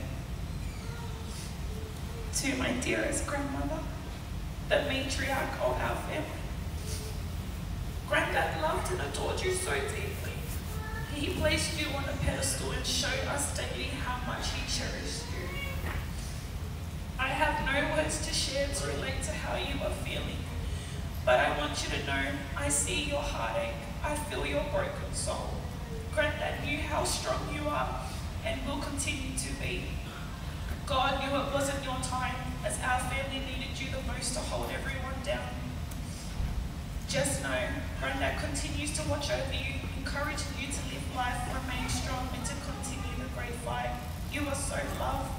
To my dearest grandmother, the matriarch of our family, Granddad loved and adored you so deeply. He placed you on a pedestal and showed us daily how much he cherished you. I have no words to share to relate to how you are feeling, but I want you to know I see your heartache, I feel your broken soul. Granddad knew how strong you are and will continue to be. God knew it wasn't your time, as our family needed you the most to hold everyone down. Just know, Granddad continues to watch over you, encouraging you to live life, remain strong, and to continue the great fight. You are so loved.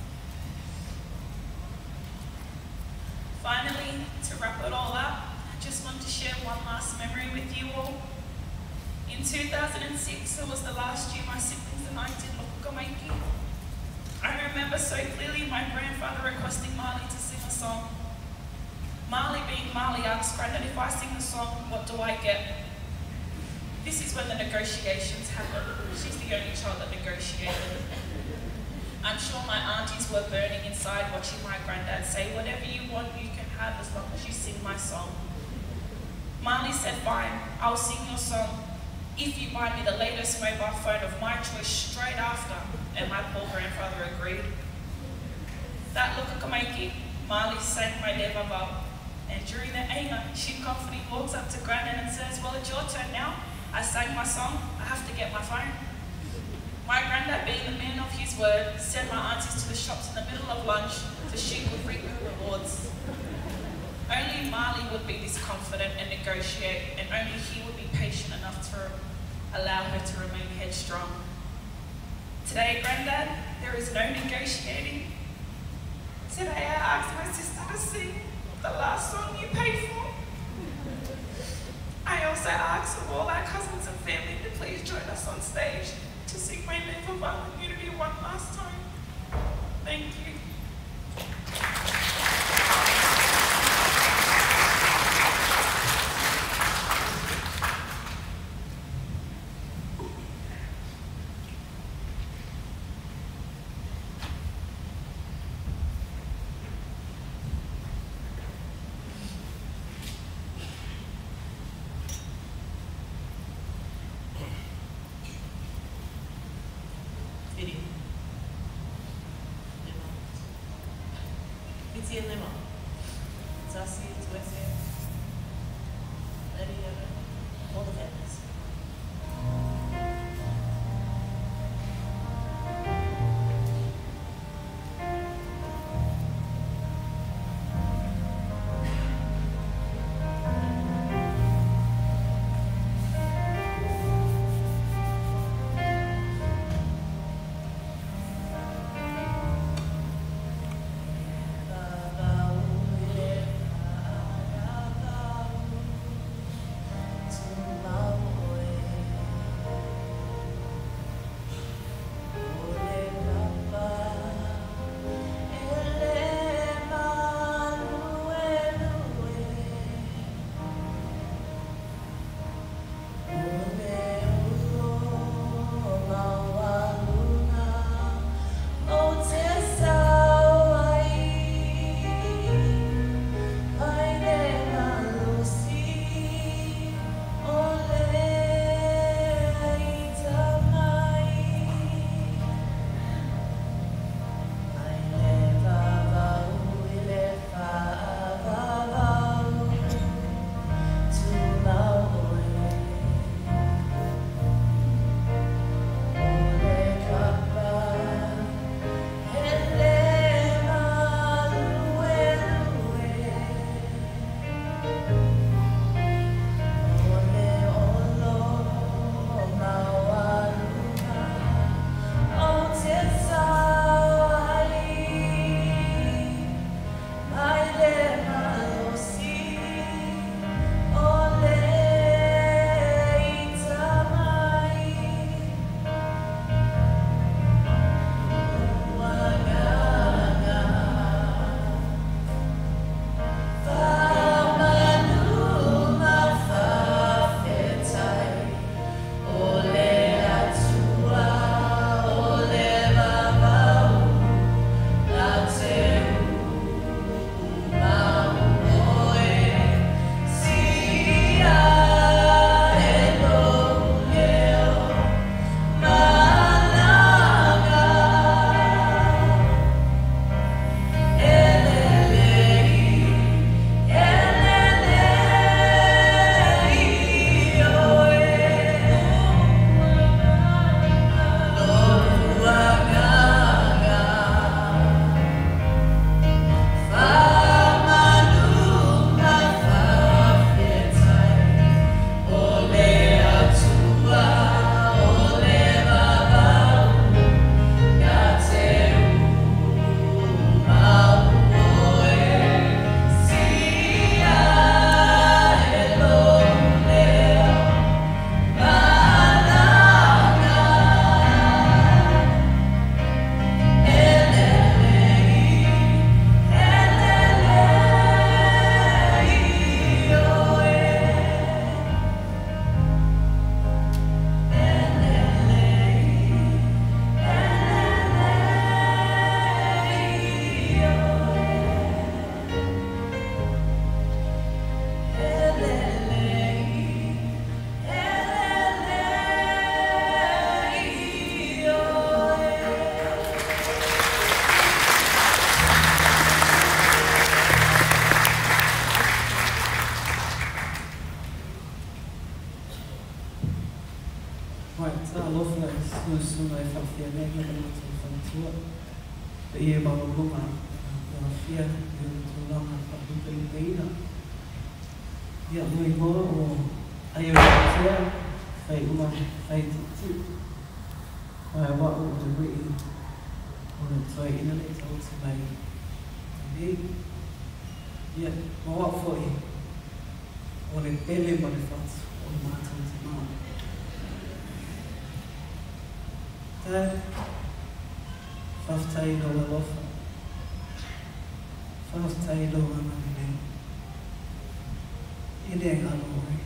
Finally, to wrap it all up, I just want to share one last memory with you all. In two thousand six, it was the last year my siblings and I did Lokukamaiki. I remember so clearly my grandfather requesting Marley to sing a song. Marley, being Marley, asked Granddad, if I sing the song, what do I get? This is when the negotiations happened. She's the only child that negotiated. I'm sure my aunties were burning inside watching my granddad say, whatever you want, you can have as long as you sing my song. Marley said, fine, I'll sing your song if you buy me the latest mobile phone of my choice straight after, and my poor grandfather agreed. That Lokukamaiki, Marley sang my Levava, and during the Ainga, she confidently walks up to Granddad and says, well, it's your turn now. I sang my song, I have to get my phone. My granddad, being the man of his word, sent my aunties to the shops in the middle of lunch so she could reap her rewards. Only Marley would be this confident and negotiate, and only he would be patient enough to allow her to remain headstrong. Today, Granddad, there is no negotiating. Today, I asked my sister to sing the last song you paid for. I also asked of all our cousins and family to please join us on stage to sing my Levava with Unity one last time. Thank you. Video. Right, tā lofa e suna suna e whawhia mea kia kama tō whanatua. Pe ie mawa runga, e whawhia e tō langa whaputa i te ina. Ia hui hoa o ai o tea, whai uma, whai titu. Wai wa o te wii, o le toi ina le tau te mai. Nei, ia, ma wa fwoi, o le pele ma le whatu, o le mātou te maa. Dad, whaftai no la lofa. Whaftai no la mani nei. I ngalo oi.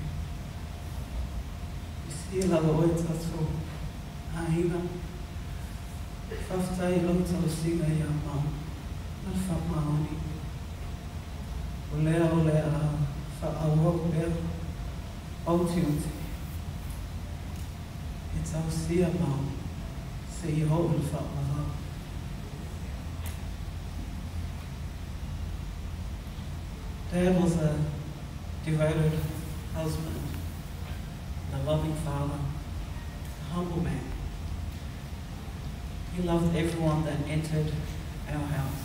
I si lava oi tato haina. Whaftai lo tau singa i a mau. Na whamaoni. O lea o lea a whaawau lea. Auti uti. I tau si a mau. Se i hou le whaamaha. Dad was a devoted husband, a loving father, a humble man. He loved everyone that entered our house.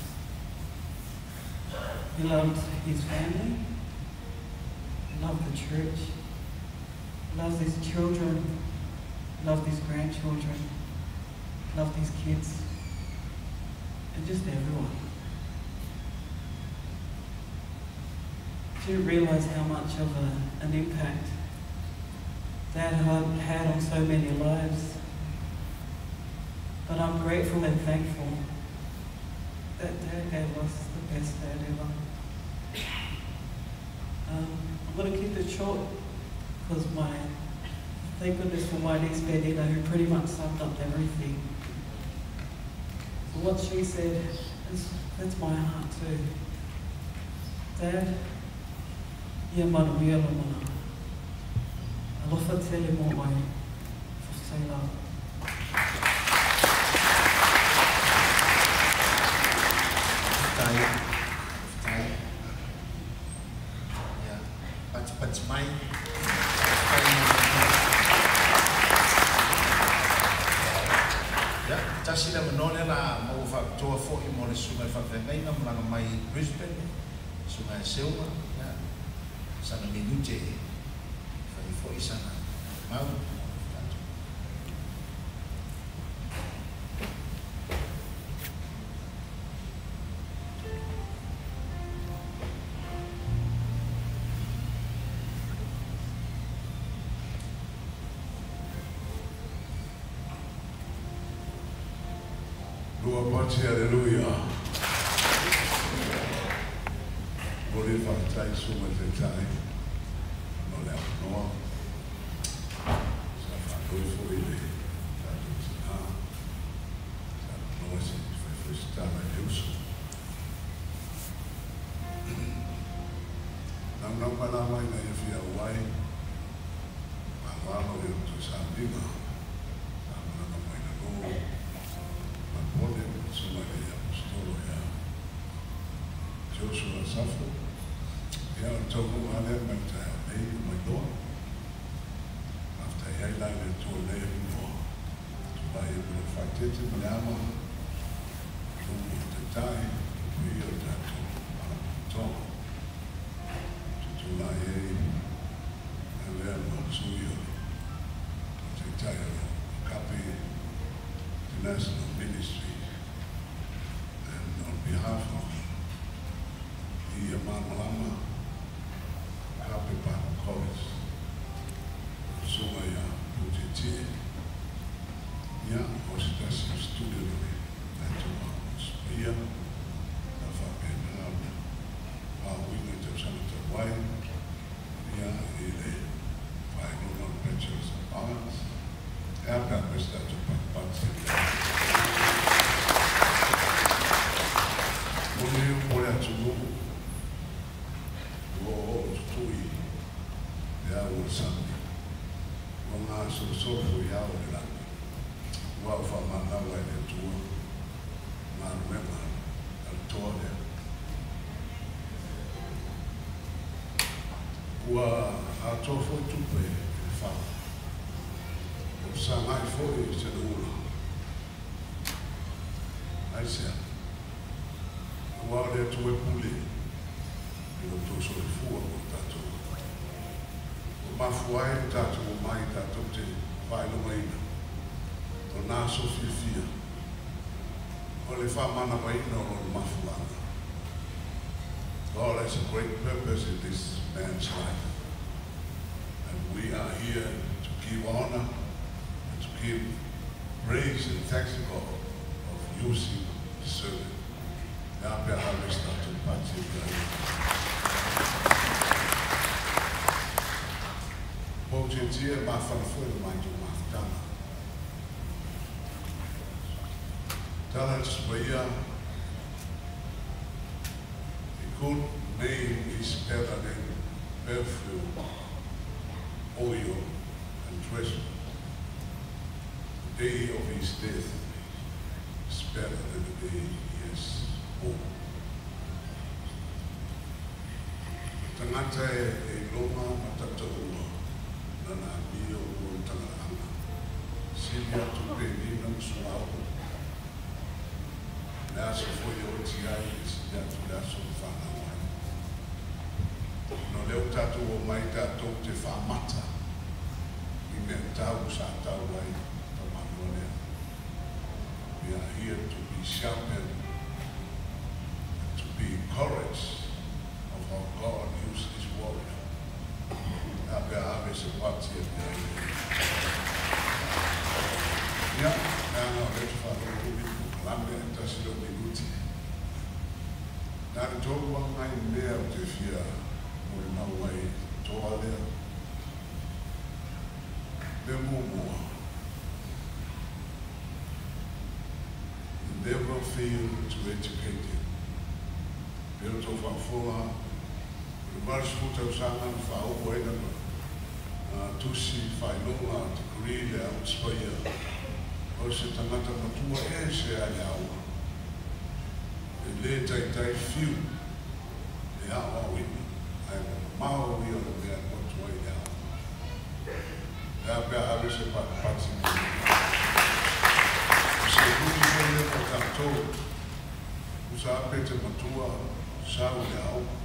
He loved his family, he loved the church, he loved his children, he loved his grandchildren, loved his kids, and just everyone. Do you realize how much of a, an impact Dad had on so many lives? But I'm grateful and thankful that Dad gave us the best dad ever. Um, I'm going to keep it short because my, thank goodness for my niece Benita, who pretty much summed up everything. So what she said, is, that's my heart too. Dad, ia manu ia lo mana. Alofa tele mo mai. Whasai lau. Tai, tai. Ya, pats-pats mai. Ya, tasi la menone la mau whakatoa fo'i mo le sungai whawhengai na mlanga mai Brisbane, sungai Selma, ya. Sana minute, whai fo'i sana mau. Lua pati, aleluia. Mori whakatai suma te tai. No lea noa. Sa whakoi fwoi le. Tato tina. Tato noa si whai whai stara e usu. Nam nam pana mai na e fia uai. Mawano e utu sa lima. Nam nam mai na go. Mapone suma le apostolo ya. Joshua Safo. Ya tohu ale mata nei mai do. After I highlighted to le no. To buy the factete mama. To the time we are that to to to la e and then no suyo. To tell copy the national ministry and on behalf of the Malama Happy Bible College, Sumaya Putiti, Ya Hostas Studio, Natumas, Pia, the Fabian, our winner to Senator White, Ya Ile, Final Pictures of Balance, Abba Mister to Patsy. Muni Moya to o tutui ya o sami o nga so so ya o la wa fa ma na wa le tu ma me ma al tole wa a to fo tu pe fa o sa ngai foi se ula. Ai se. Wa le tu e pule. Io to so fu o tato. O ma fuai tato o mai tato te vai no mai. To na so fifia. O le fa mana mai no o ma fuanga. God has a great purpose in this man's life. And we are here to give honor and to give praise and thanks to God of using the servant. Now, we are starting to participate. Potentia ma fanfuel ma tu ma tana. Tana tswaya. The good name is better than perfume, oil, and treasure. The day of his death is better than the day he has born. Tangata e loma matataua nana mio o tangaranga. Silvia tupe nina msuao. Nasa foi o tiai e tu nasa whana wai. No leo tatu o mai tatou te whamata. I mea tau sa tau wai ta manuanea. We are here to be sharpened and to be encouraged of how God used this warrior. Ape ave se pati e mea i. Ia, mea no letu whanau ubi. Lambe tasilo minuti. Nari tōku angai mea o te whia o le mauai toa lea. Me mōmua. You never fail to educate him. Peo tō whawhoa. Le maris futa usanga ni whaopo ena no. Tusi whailonga te kuri le au tspaia. O se tangata matua e se ai aua. E le tai tai fiu. E awa wina. Ai mao wia le mea matua i aua. E a pia awe se pati mea. O se kuti se le pa katou. Usa apete matua. Sau i aua.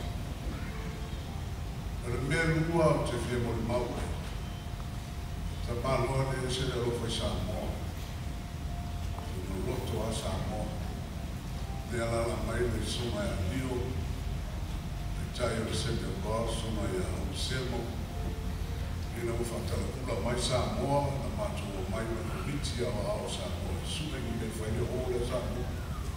E le mea lua o te fia mo le maua. Ta paloa le se le rofa i sa moa. Roto a Samoa. Le ala mai le suma ya Lio. Le tai o se te kwa suma ya Semo. Ina ufatala kula mai Samoa. Na matu o mai na miti a wa ao Samoa. Sume ni me whaile o le Samoa.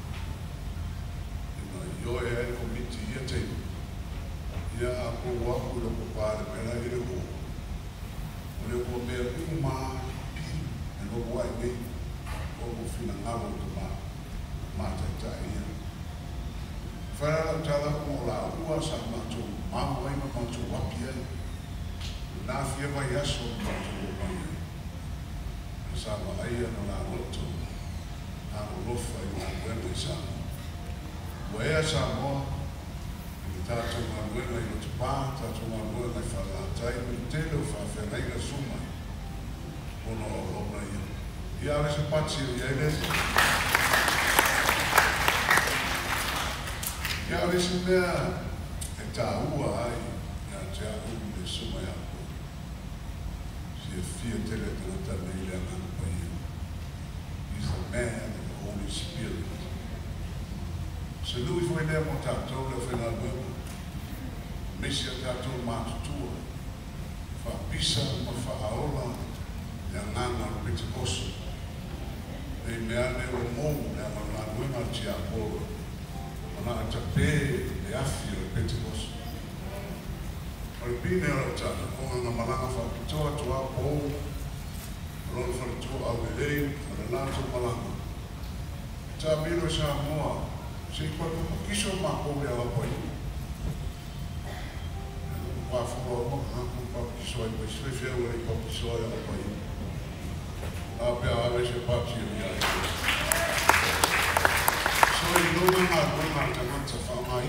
Ina yo e ai komiti ia te. Ia a ko waku le ko pare pera i le ko. O le ko mea uma pi. E no wai mei. O fina ngalo to ma mata taia. Fara tala ko la ua sa mato ma mai ma mato wapia. Na fia vai aso mato mai. Sa ma ai no la roto. Na rofa i na wende sa. Wa sa mo. Ni tato ma wena i to pa, tato ma wena fa la tai mi telo fa fa na i suma. Ono o mai. Ia ave se pati i ele. Ia ave se mea e tā ua ai ia te a umi le suma ia ko. Si e fia tele tele tele i le angan pa ia. He's the man of the Holy Spirit. Se lui foi lea mo tātou le whena luema. Mesi a tātou mātutua. Wha pisa ma wha aola ia nganga o Pentecost. E mea ne o mou ne ama na nuima ti a polo. Ona a tape le afi o Pentecost. O le pine o tana, o nga malanga wha pitoa tua pou. Rolo wha tua au le lei, o le nato malanga. Ta miro sa moa, se i kwa kupu kiso ma pou le awa poi. Kwa fua o nga kupa kiso ai poi, swefia ua i kwa kiso ai awa poi. Ape ave se pati i ai. So i nome ma kona tangata whamai.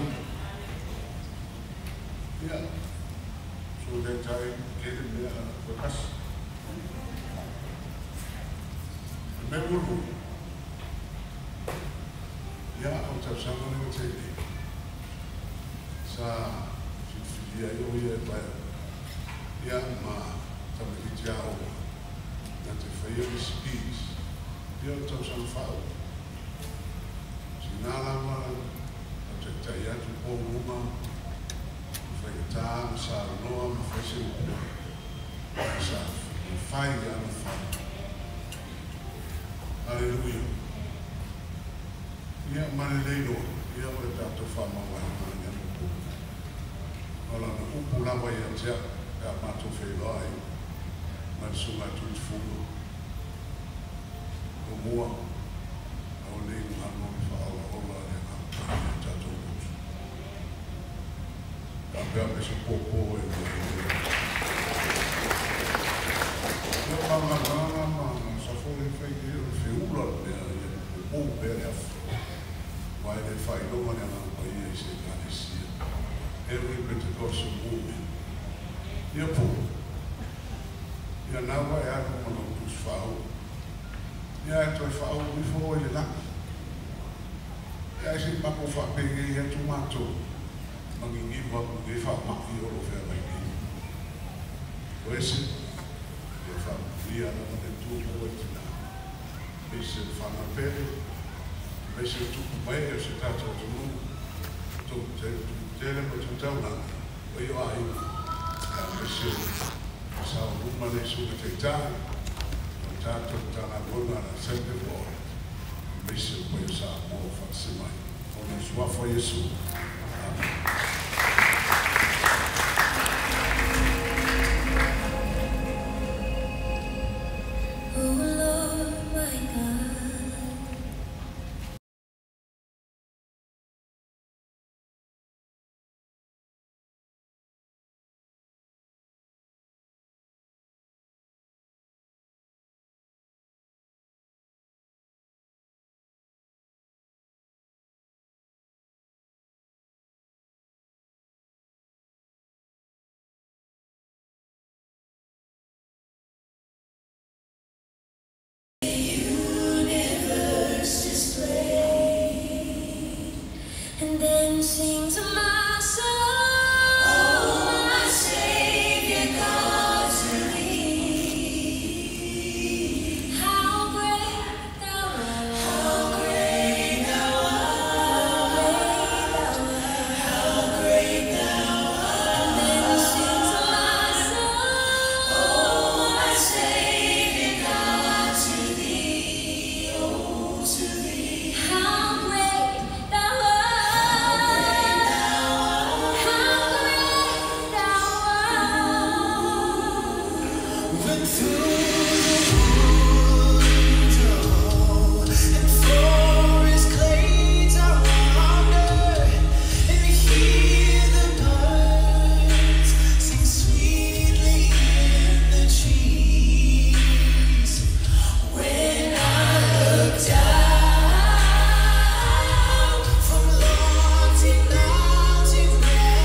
Ia. So le tai kere mea wakas. me ulu. Ia o tau sama ni te ni. Sa fifia yo ia pa. Ia ma tama ki tia o. Na te whaia ni speech. Ia o tau sama whao. Sinala ma o te tai atu po uma. Whaia ma sa noa ma whaise ua. Sa whai ana whai. Hallelujah. Ia mane leino, ia o le tātou whamawai mana ni upu. Ola na upu lawa ia tia, ka mātou whailoa ai, man sunga tuit fulu. O mua, au leino hano ni whaala ola le hapa ia tātou upu. Ka pēr me se pōpō e mua. Ia panga mana mana, sa fōle whai e o whiula lea ia, o pēre afu. Why they fight no one around by you, say, God is here. Every Pentecostal movement. You're poor. You're now why I don't want to foul. You have to foul before you laugh. I say, Papa, for paying a tomato. I'm going to give up and give up my all over my game. Where is it? If I'm here, I'm going to do it now. They said, Father, pay. Mas se tu vai eu se trata de um tu te te lembra tu teu lá eu eu aí mas se essa uma nem sobre te tá tu tá tu tá na boa na sempre boa mas se foi essa boa fazer mais como sua foi isso Sings my soul, oh, my Savior God to thee. How great thou art, how great thou art, how great thou art. And then sings my soul, oh, my Savior God to thee, oh, to thee. How great thou art.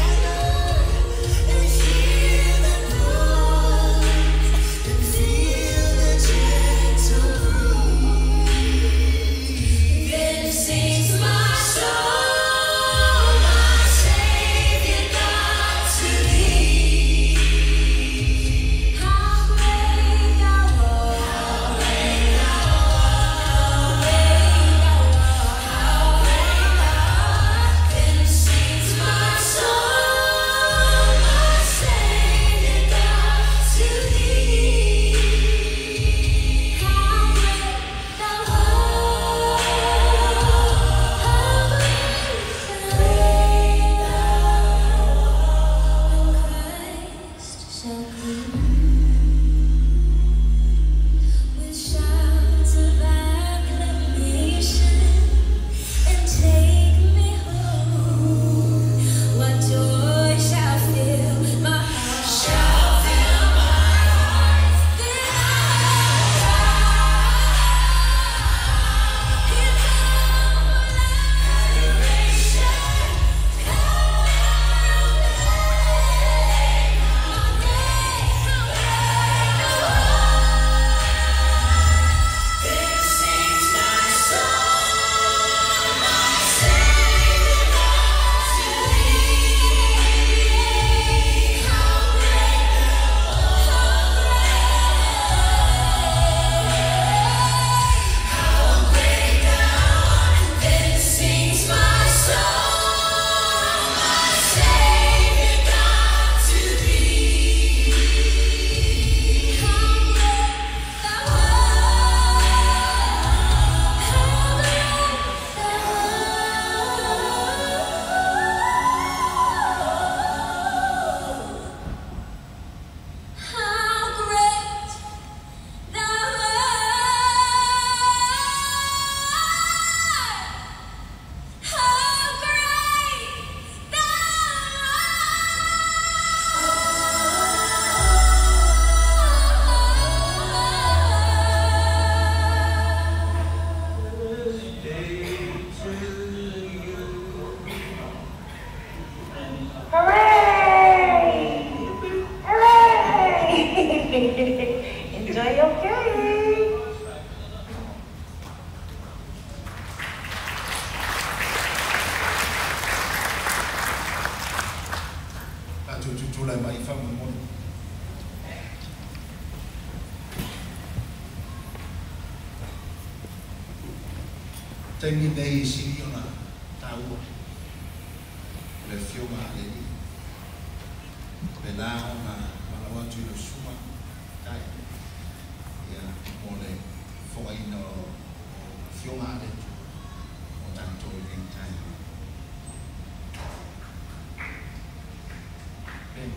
Feel Taimi nei siri ona taua. Le fioma ale ni. Pela ona malawa tu le suma tai. Ya mole foina fioma ale tu. O tanto i tai. Ben.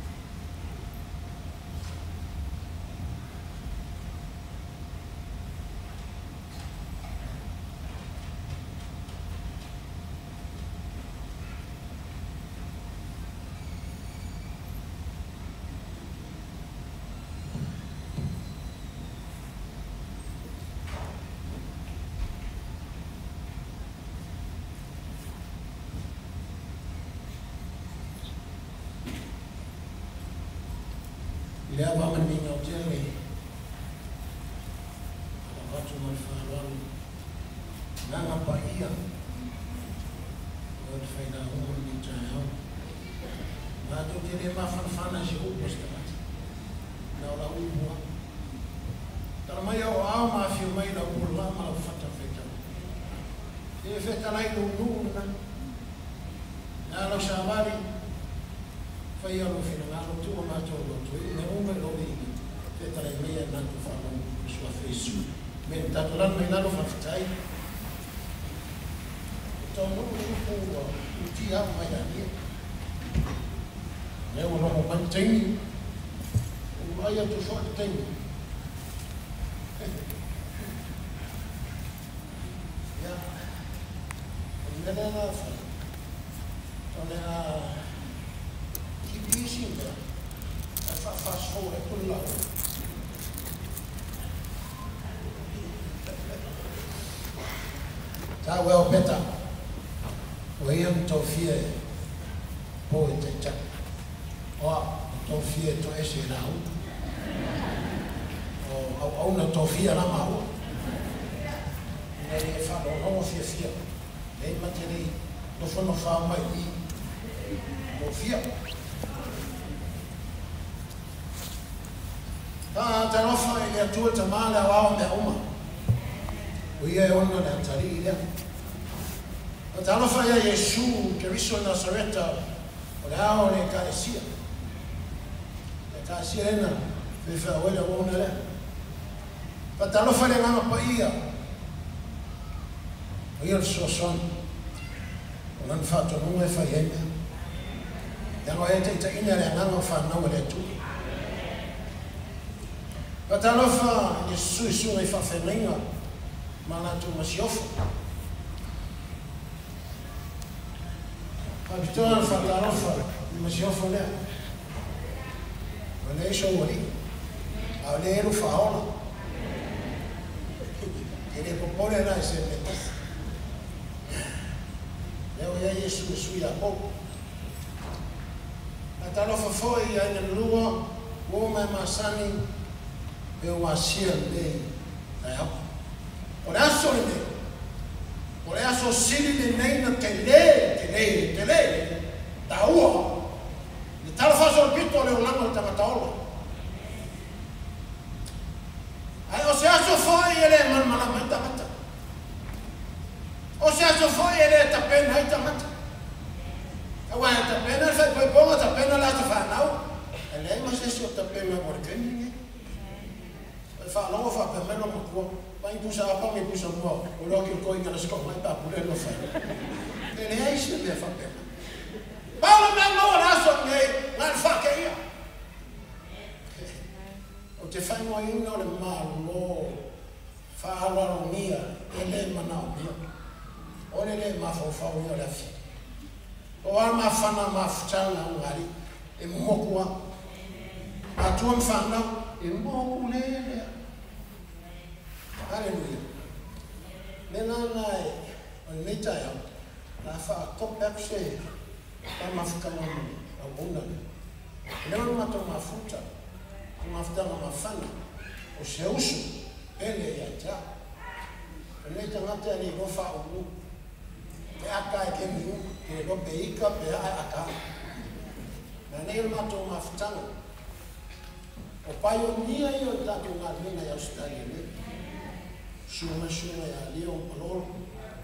Lea mama ni ngau tele. Ala watu malfahamu. Nanga pa ia. Watu faina humu ni tayao. Watu tele mafana si upo stamati. Na ola upo. Tara ya o ma fi mai na ulla ma la fata feta. E feta lai no nuna. Na lo shabari. Faya lo fina na lo tu ma to lo tu ne o me lo vi te tra me na tu fa no sua fesu me ta to ran me na lo fa tai to no no ko ti a ma ya ni ne o no ma tem o ma ya tu fa tem ya ne na na fa to ne a Isinda, fa fast forward to love. Ta well better. We am to fear poet cha. O to fear to ese now. O au na to fear na mau. Ne fa no no fear fear. Nei materi no fa no fa mai. O fear. Ah, tanofa ile atua tamala wao me uma. Uye ono na tari ile. Tanofa ya Yesu Kristo Nazareta. Olao ne kaisia. Ne kaisia na vifa wale wona le. Tanofa le ngama pa ia. Uye so son. Onan fato no e fa yenda. Yango ete ita ina le ngama fa na wale tu. Patalofa Yesu Yesu e fa femenga mana tu masiofu. Habitual fatalofa masiofu le. Wale isho wali. Ale ru faola. Ele popole na ese metas. Leo ya Yesu Yesu ya po. Patalofa foi ya lua woma masani eu achei bem, né? Por isso ele, por isso se ele nem na tele, tele, tele, da rua, de tal faz o pito ele lá no tamatolo. Aí você acha foi ele mal mal mata mata. Você acha foi ele tá pena aí tá mata. Agora tá pena ele foi bom tá pena lá tá fanal. Ele mas esse tá pena porque ninguém fa no fa per me no ko pa i pusa pa mi pusa mo o lo che coi nella scuola pa pure lo fa e le hai se le fa per Paolo me no raso che ma fa che io o te fai mo io no le malo fa la mia e le ma no mia o le le ma fa fa io la fi o al ma fa na ma fa na ngari e mo kwa a tu am fa na e mo le Hallelujah. Nena nai on meta ya na fa complexe kama mafuta na abunda. Leo mato mafuta mafuta na mafana usheushu ele ya ja. Neta ngata ni go fa u. Pe aka ke mi ke go beika pe aka. Na neo mato mafuta. O paio nia io tatu ngadina ya Australia. Shuma shuma ya leo pololo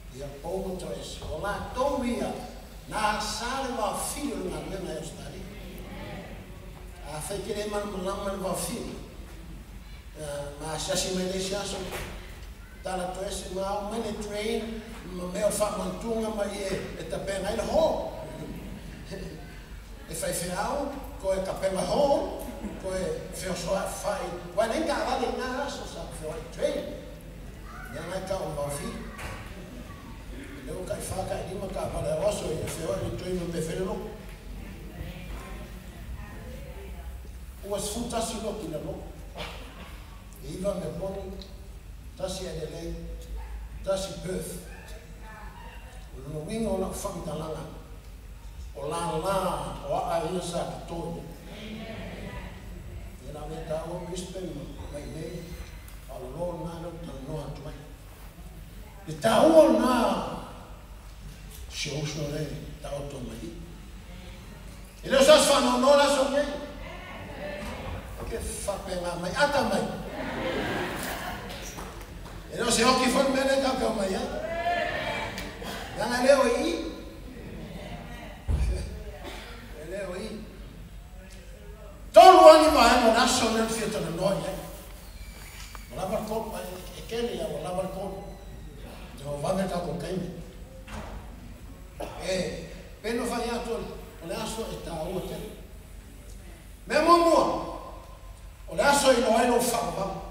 Ia pouco to esse. O lá tão ia na sala va filho na mena estari. A fe que le man man va filho. Mas assim me deixa só tala to esse ma o mene train me o fa mantunga ma e e ta pena ele ho. E fai final ko e capela ho ko e fe so fai. Wa nem ka va de nada so sa fe train. Ya na ka o va filho. Eu cai faca e lima cá para o osso e feo e treino me fero. O assunto se lo que não. E iva me bom, tá se é de lei, tá se bœuf. O no wingo na fanta langa. O lá lá, o a isa todo. E na meta o bispo mai nei, ao lo na no no atmai. E tá o na show sore ta automai. E lo sa fa no no la so nei. Che fa pena mai ata mai. E lo se occhi fa bene da che mai. Dan leo i. Leo i. Todo anima no naso nel fietto no noia. La barco e che ne la barco. Jo va metà con che e peno fagliato o lasso e ta hotel me momo o lasso e no lo fava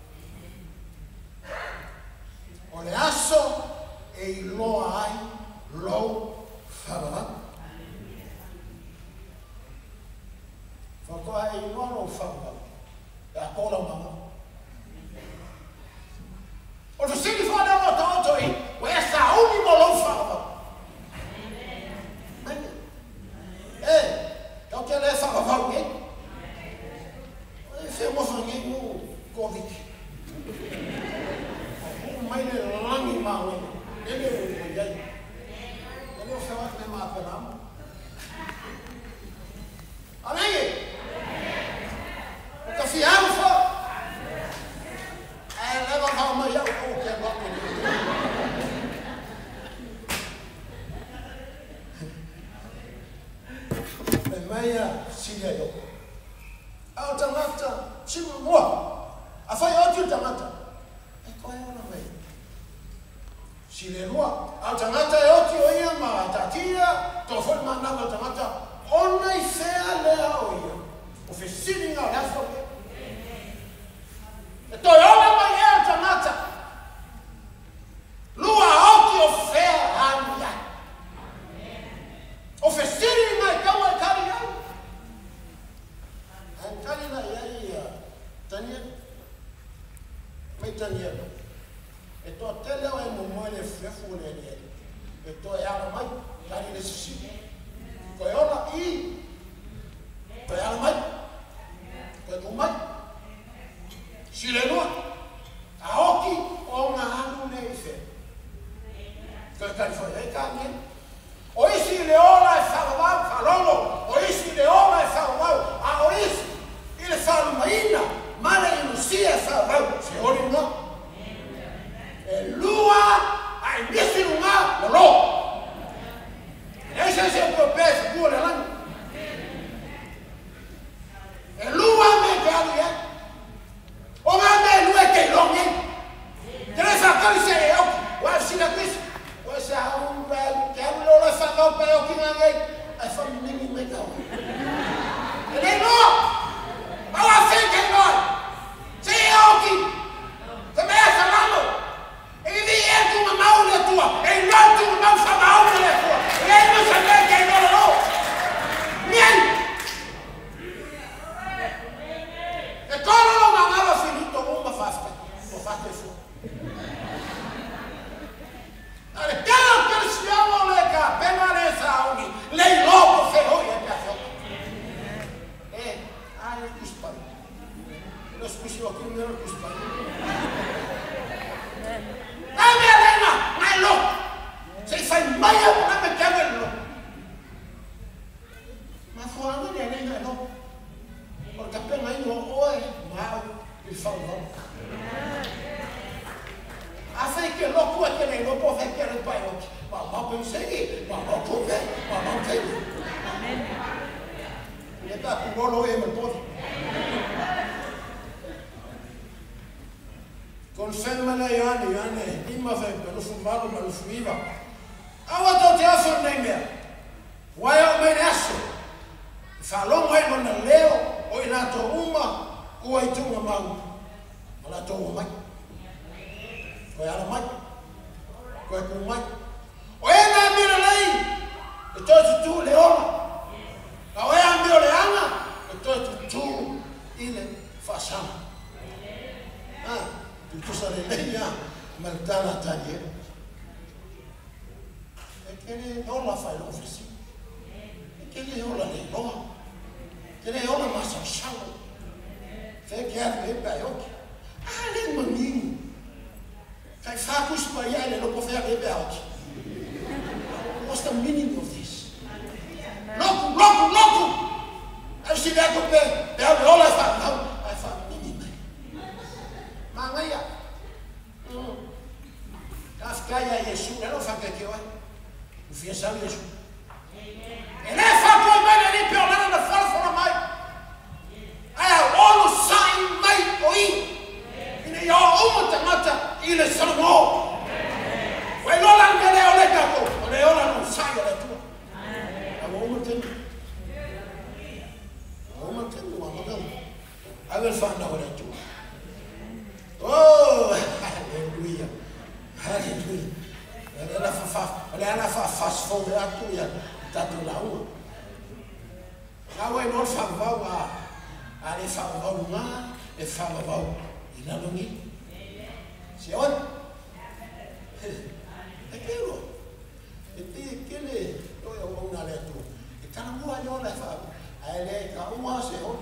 o lasso e lo ai lo fava fa co ai no lo fava la cola mamma o se si fa da moto e questa unico lo fava. Eh, então que ela é salvar alguém? Você é uma família no Covid. O mãe é lá em mal, ele é o ele é o falar que não mata não. Amém? O café alfa. É leva a alma já o que é bom. Maya sileyo. Au tamata simu mo. Afai otu tamata. E koe ona mai. Silelua. Au tamata e otu oia ma tatia. To foi mananga tamata. Ona i fea lea oia. O fe sininga o lafo. E to ona mai e tamata. Lua otu o fea ania. O fe sininga e kaua e kari au. Kali na ia tania me tania e to tele o mo mo le frefu le le e to ya mai kali le sisi ko ona i to ya mai ko tu mai si le no a oki o na anu le ife ko kali fo e kani o isi le ola e salva falolo o isi le ola e salva a o isi il fa maina male in sia fa se ori no e lua ai misi lua lo e se se propese pure lan e lua me gali e o ma me lua che lo mi tre fa cari se io wa si da questo wa sa un bel che lo la fa no per o che ngai e fa mi mi me ga e le no. Ela sente em nós. Sem alguém. Começa lá. Ele vier com uma mão na tua. Ele não tem uma mão só na alma na tua. Ele não sabe quem não não. Nem. E quando não mandava finito uma fasta. Ou fasta isso. Ale cada cristiano le ca permanece a alguém. Lei logo ferrou e é lo scusi o che mi ero custano. Dai Elena, ma lo. Se fai mai una me chiamerlo. Ma fuori di Elena no. Perché appena io ho è ma il fallo. A fai che lo può che e no po fe kere pai o ma ma pe sei ma ma ko pe ma ma ke e ta ku rolo e me po con femmina Ioane Ioane imma fe per lo fumaro ma lo fuiva awa to te aso nei me wai o me aso fa lo mai mo na leo o ina to uma o ai tu mau ala to mai ko ala mai ko ko mai o e na mi lei e to tu leona o e a mi leana e to tu ile fasana ah tu sare leia maltana tanie e che ne non la fai l'office e che ne non la lei no che ne non ma sa scialo fe che ha le bai occhi ah le manini fai fa cu sbagliare lo può fare le bai occhi what's the meaning of this loco loco loco e si vede con me e allora la fa no ai fa minima ma ngai mm Kafkaya Yesu, não fa que que vai. O fia sabe Yesu. Ele fa por mais ali pelo lá na fora fora mais. Ai, all sai mai oi. Ine yo uma tamata ile salmo. Vai lá lá que ele olha capo. Ele olha não sai olha tu. Amo uma tem. Uma tem uma madam. I will find out what tu. Oh, hallelujah. Hallelujah. Ela fa fa, ela fa fast forward a tu ya tatu la u. Na we no fa va wa. Ale fa va uma e fa va ina lo ni. Se on. E quello. E te kele o ya una le tu. E kana mo yo la fa. Ale ka uma se on.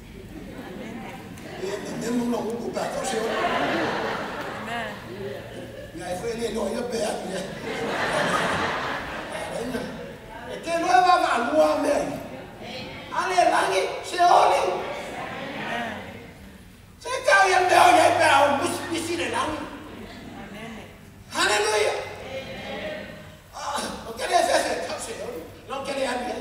E ne mo no ku pa ka se on. Amen. Ya fue el no yo pe aquí. E che lo va va lua me. Ale langi se oli. Se ka ya me o ya pe o bus bisi le langi. Hallelujah. Ah, o que le hace ka se oli. No que le hace.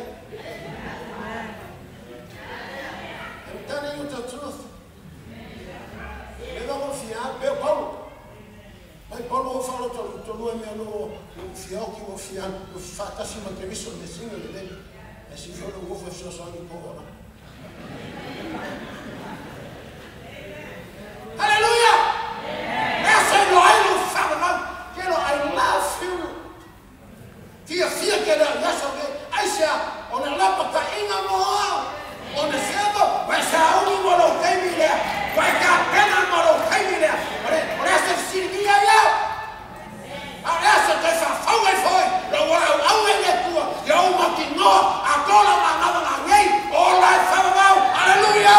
I'm telling you the truth. Le va confiar pe Paulo. Mas Paulo falou to to lo me no fiel que o fiel o fato assim uma entrevista no desenho dele esse jogo o foi só só no corona. Aleluia! Essa é no I fala não que no I love you. Fia fia que era já sabe aí se ona lá para inga mo ona sebo vai sa uni mo lo kai mi le vai ka pena mo lo kai mi le ore ore essa sirvia ya essa que fa foi foi lo wa au ele tua eu uma que no agora na nada na lei ora fa va aleluia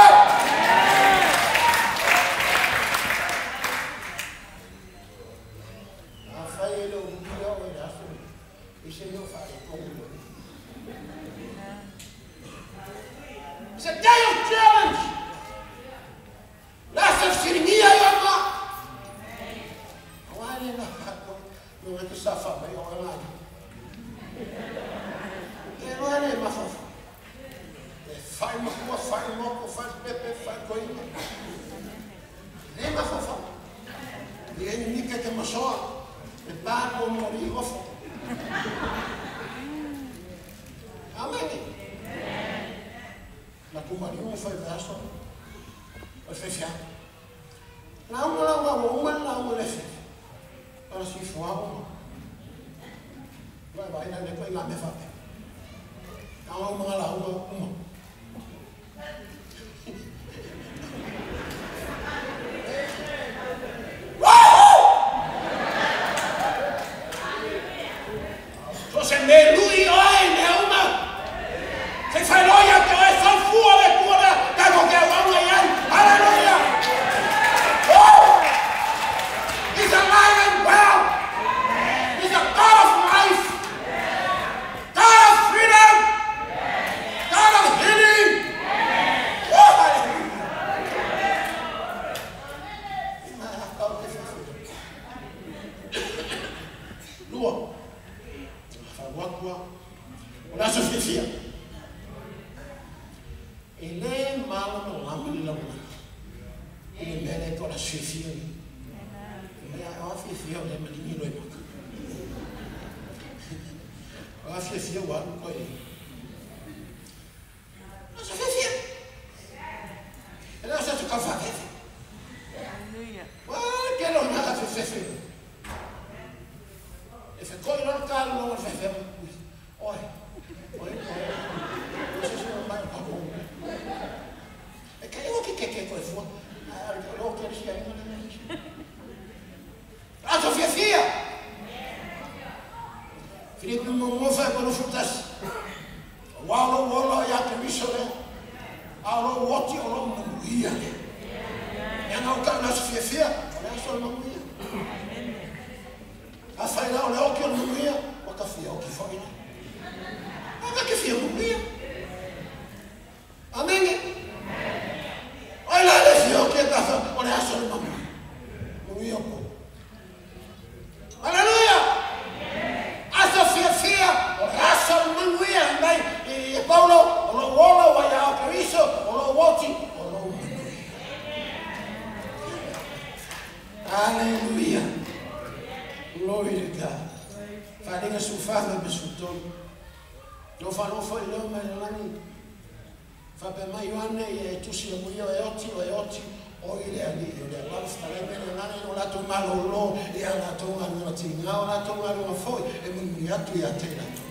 a fa ele o dia o ele acho e se eu fa como it's a day of challenge. Lascia sirmia io ma. Guarda la fatto. Non è che sa fa, ma io ho la. E non è ma fa. E fai ma qua, fai mo, fai pepe, fai coi. E ma fa fa. Vieni mica che ma so. E parlo morivo fa. Amen. La tua marido fai verso, o fai fiato. La uma la uma uma la uma le fi. Para si fuamo. Vai vai na ne poi la me fa. La uma la uma uma. So se me lui oi ne uma. Se fai loia che è san fuori pure da che uomo è alleluia oh he's alive and well he's a God of life God of freedom God of la sfifia ni. Mea o afifia o le malini loi maka. O afifia o alu koe. O sa fifia. E leo sa tu ka whakefi. Wa ke lo na afifia. E fe koe lor ka alu no afifia. Oi. Oi. O se se o mai ka kongu. E ka eo ki ke ke koe fua. Lo que eles querem, não é? Ah, Sofia Fia! Filipe não me faz quando frutas. O alo, o alo, ya que me chore. Alo, o oti, o alo, não ia. E não quero na Sofia Fia, olha só, não ia. A faina, olha o que eu não ia, o café, o que foi. Olha que fia não ia. Amém? Olha lá, filho, que está fazendo? Olha só, não não ia pô. Aleluia! A Sofia Fia, olha só, não ia, vai. E Paulo, olha o olo, olha o Cristo, olha o oti, olha o Aleluia! Glória a Deus. Farinha sufada, besutão. Não falou, foi não, mas não é. Fa pe mai ane e tu si mo io e oti o e oti o ile ali o le la stare bene na no la to malolo e ala to ngana tinga o la to ngana foi e mo ya tu ya te la to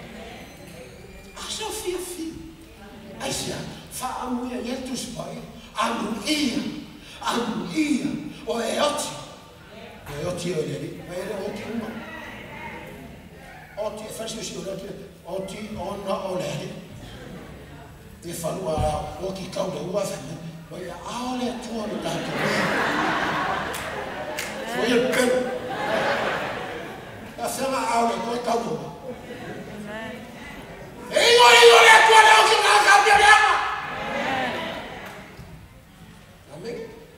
a Sofia fi aisia fa amu ya ye tu spai amu ia amu ia o e oti o e oti o ile ali ma era oti no oti fa si si o oti oti o no o le ali te falua o ki kau le ua fene o ia aole atua no tato foi e pelo a fena aole koe kau no e ingo ingo le atua le o ki kau kau te reama amém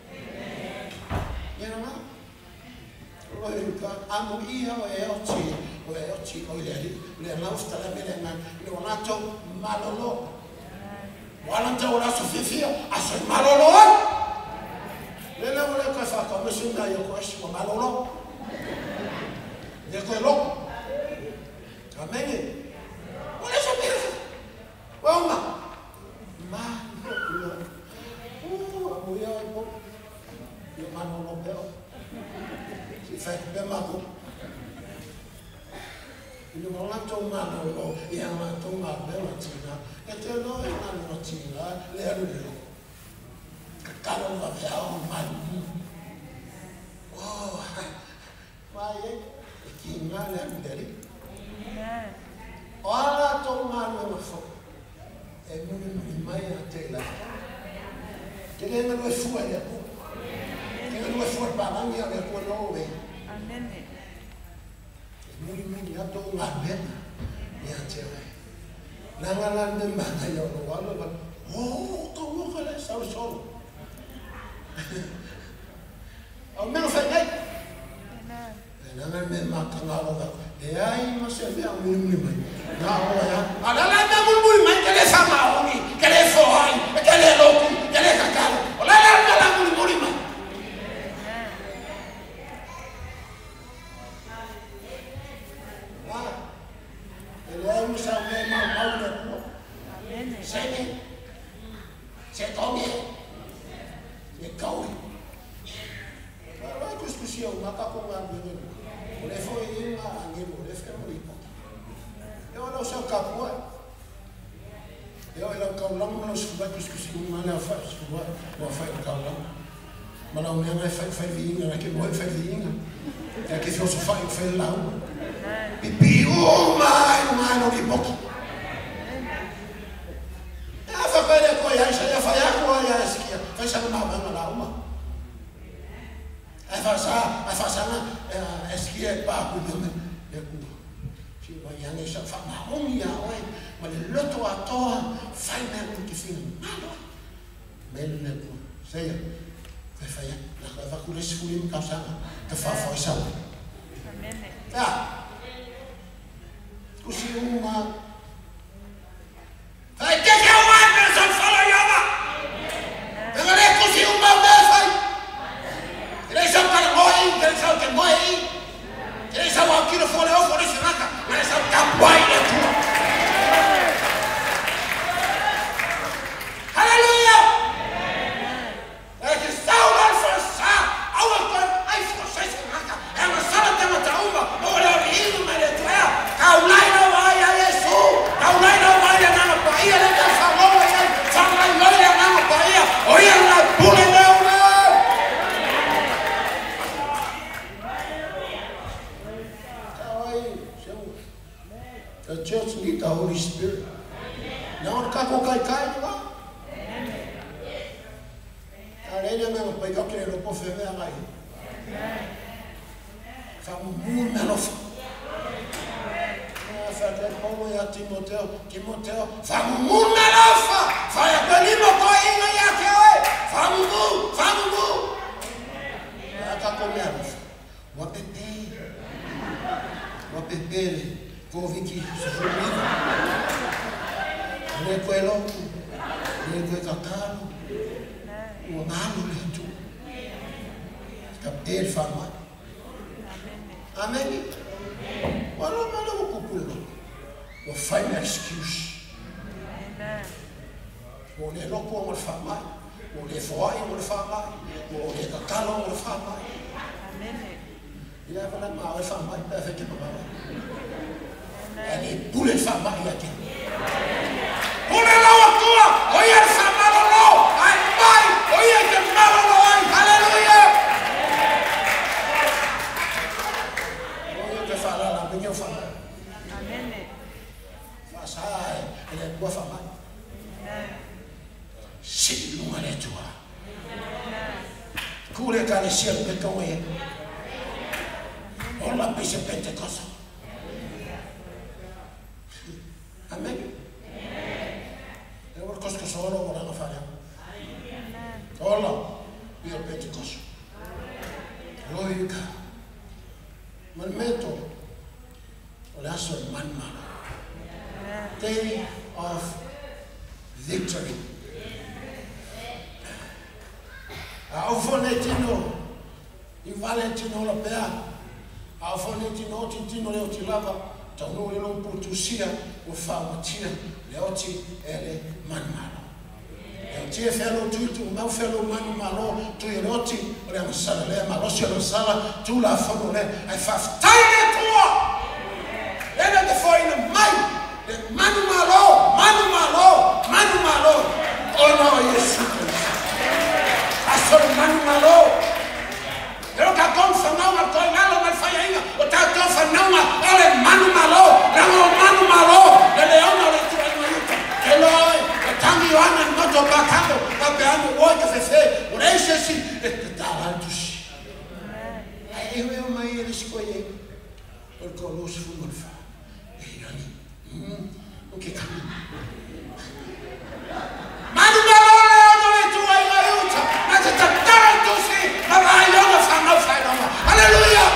ia nama o e ka amo ia o e oti o e oti o ile ali le lausta le mele na le onato malolo Wala te ora Sofia, a se malolo. Le le vole ko fa ko mesu na yo ko es ko malolo. De ko lo. Amen. Wala se pe. Wala. Ma lo. Uh, amuya ko. Yo malolo beo. Si fa be ma ko. Ilo la to malolo, e la to ma beo tina. E te no e na no tina, le alu le. Kakalo va vea o malu. Oh, vai e que na le alu dele. Ora to malu no fo. E no me mai a te la. Que le no fu e ko. Que no fu pa la mi a le ko no ve. Amen. Muri muri ato ngabena ya tewe nanga lande mana yo no wala ba oh ko mo kala sa so au menos fa ngai nanga me makanga ba e ai mo se vea muri muri mai na o ya ala la na muri muri mai que le sama oni que le fo ai que le loki que le kakalo ala la na muri muri mai Ele usa o meu mal da rua. Sene. Se come. E caui. Vai discussão, uma capo ngambini. Ole foi uma angelo, ole foi muito pouco. Eu não sou capo. Eu era caulão, não sou vai discussão, mas não faz, não faz caulão. Mas não é faz faz vinho, naquele não faz vinho. É que se eu faz faz lá. Pipi, oh my, my, no lipoki. Ah, fa pere ko ya isa ya fa ya ko ya eskia. Fa sa na ba na uma. Ah, fa sa, ah fa sa na eskia pa ku me. E ku. Si va ya ne sa fa na um ya oi. Ma le loto a toa fa na ku ki fin. Nada. Mel ne ku. Sei. Fa fa ya. La va ku le sfulim ka sa. Te fa fa sa. Amen. Ah. Kusi uma. Vai ter que uma pessoa fala yama. Engale kusi uma vez vai. Holy Spirit. Nā o ka ko kai kai ni wā. A reina mea pai kau kere ropo whi mea ngai. Whamumu mea lofa. Whaka komo ia Timoteo, Timoteo, whamumu mea lofa. Whaya kalimo ko inga ia ke oe. Whamumu, whamumu. Aka ko mea lofa. Wapepe. Wapepere. Ko viki sufumiva. Ne koe loku. Ne koe kakaro. Ua ngānu le tu. Ka pēr whamai. Amen. Wala mana o kupula. Ua whai me excuse. O le loko o le whamai. O le whaai o le whamai. O le kakalo o le whamai. Ia wala maa e whamai. Pea wheke mamai. E le pule whamai ake. Pule lawa tua. O ia le whamalo lo. Ai mai. O ia ke malo lo ai. Hallelujah. O ia ke whalala. Minyo whamai. Whasai. E le bua whamai. Si lunga le tua. Kule ka le sia pe ka oe. O la pise Pentecost. Amen. E ora kosko solo ora na fare. Ola. Io Pentecost. Loika. Malmeto. Ola so manma. Day of victory. Au fonetino. I Valentino la pea. Au fonetino tintino le otilava. Tau le lo putusia o whamatia le oti ele manmalo. E o tia whelo tuitu, mau whelo manmalo, tu i roti, o le amasala le amalosi o le sala, tu la whano le, ai whaftai le tua! Ena te whaina mai, le manmalo, manmalo, manmalo, ono o Yesu Christ. Aso le manmalo. Pero ka kon whanau ko ngalo mai whaiainga, o ta ko whanau ole manu malo, rango manu malo, le leona le tu ai mai. Ke loi, o tangi ana moto bakando, ka pe anu oi ka fefe, o reise si e te tarantus. Ai e o mai e siko ye. O ko los fu fa. E yani. Mm, o ke kami. Manu malo leona le tu ai mai uta, na te tarantus. Hallelujah!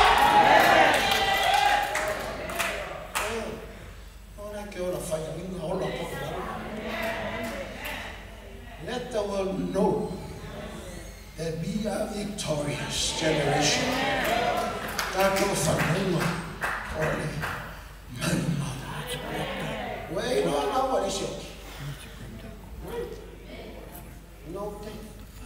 Let the world know that we are victorious generation. Tato whanuma ole manumana. Wei no na wale shoki. No te.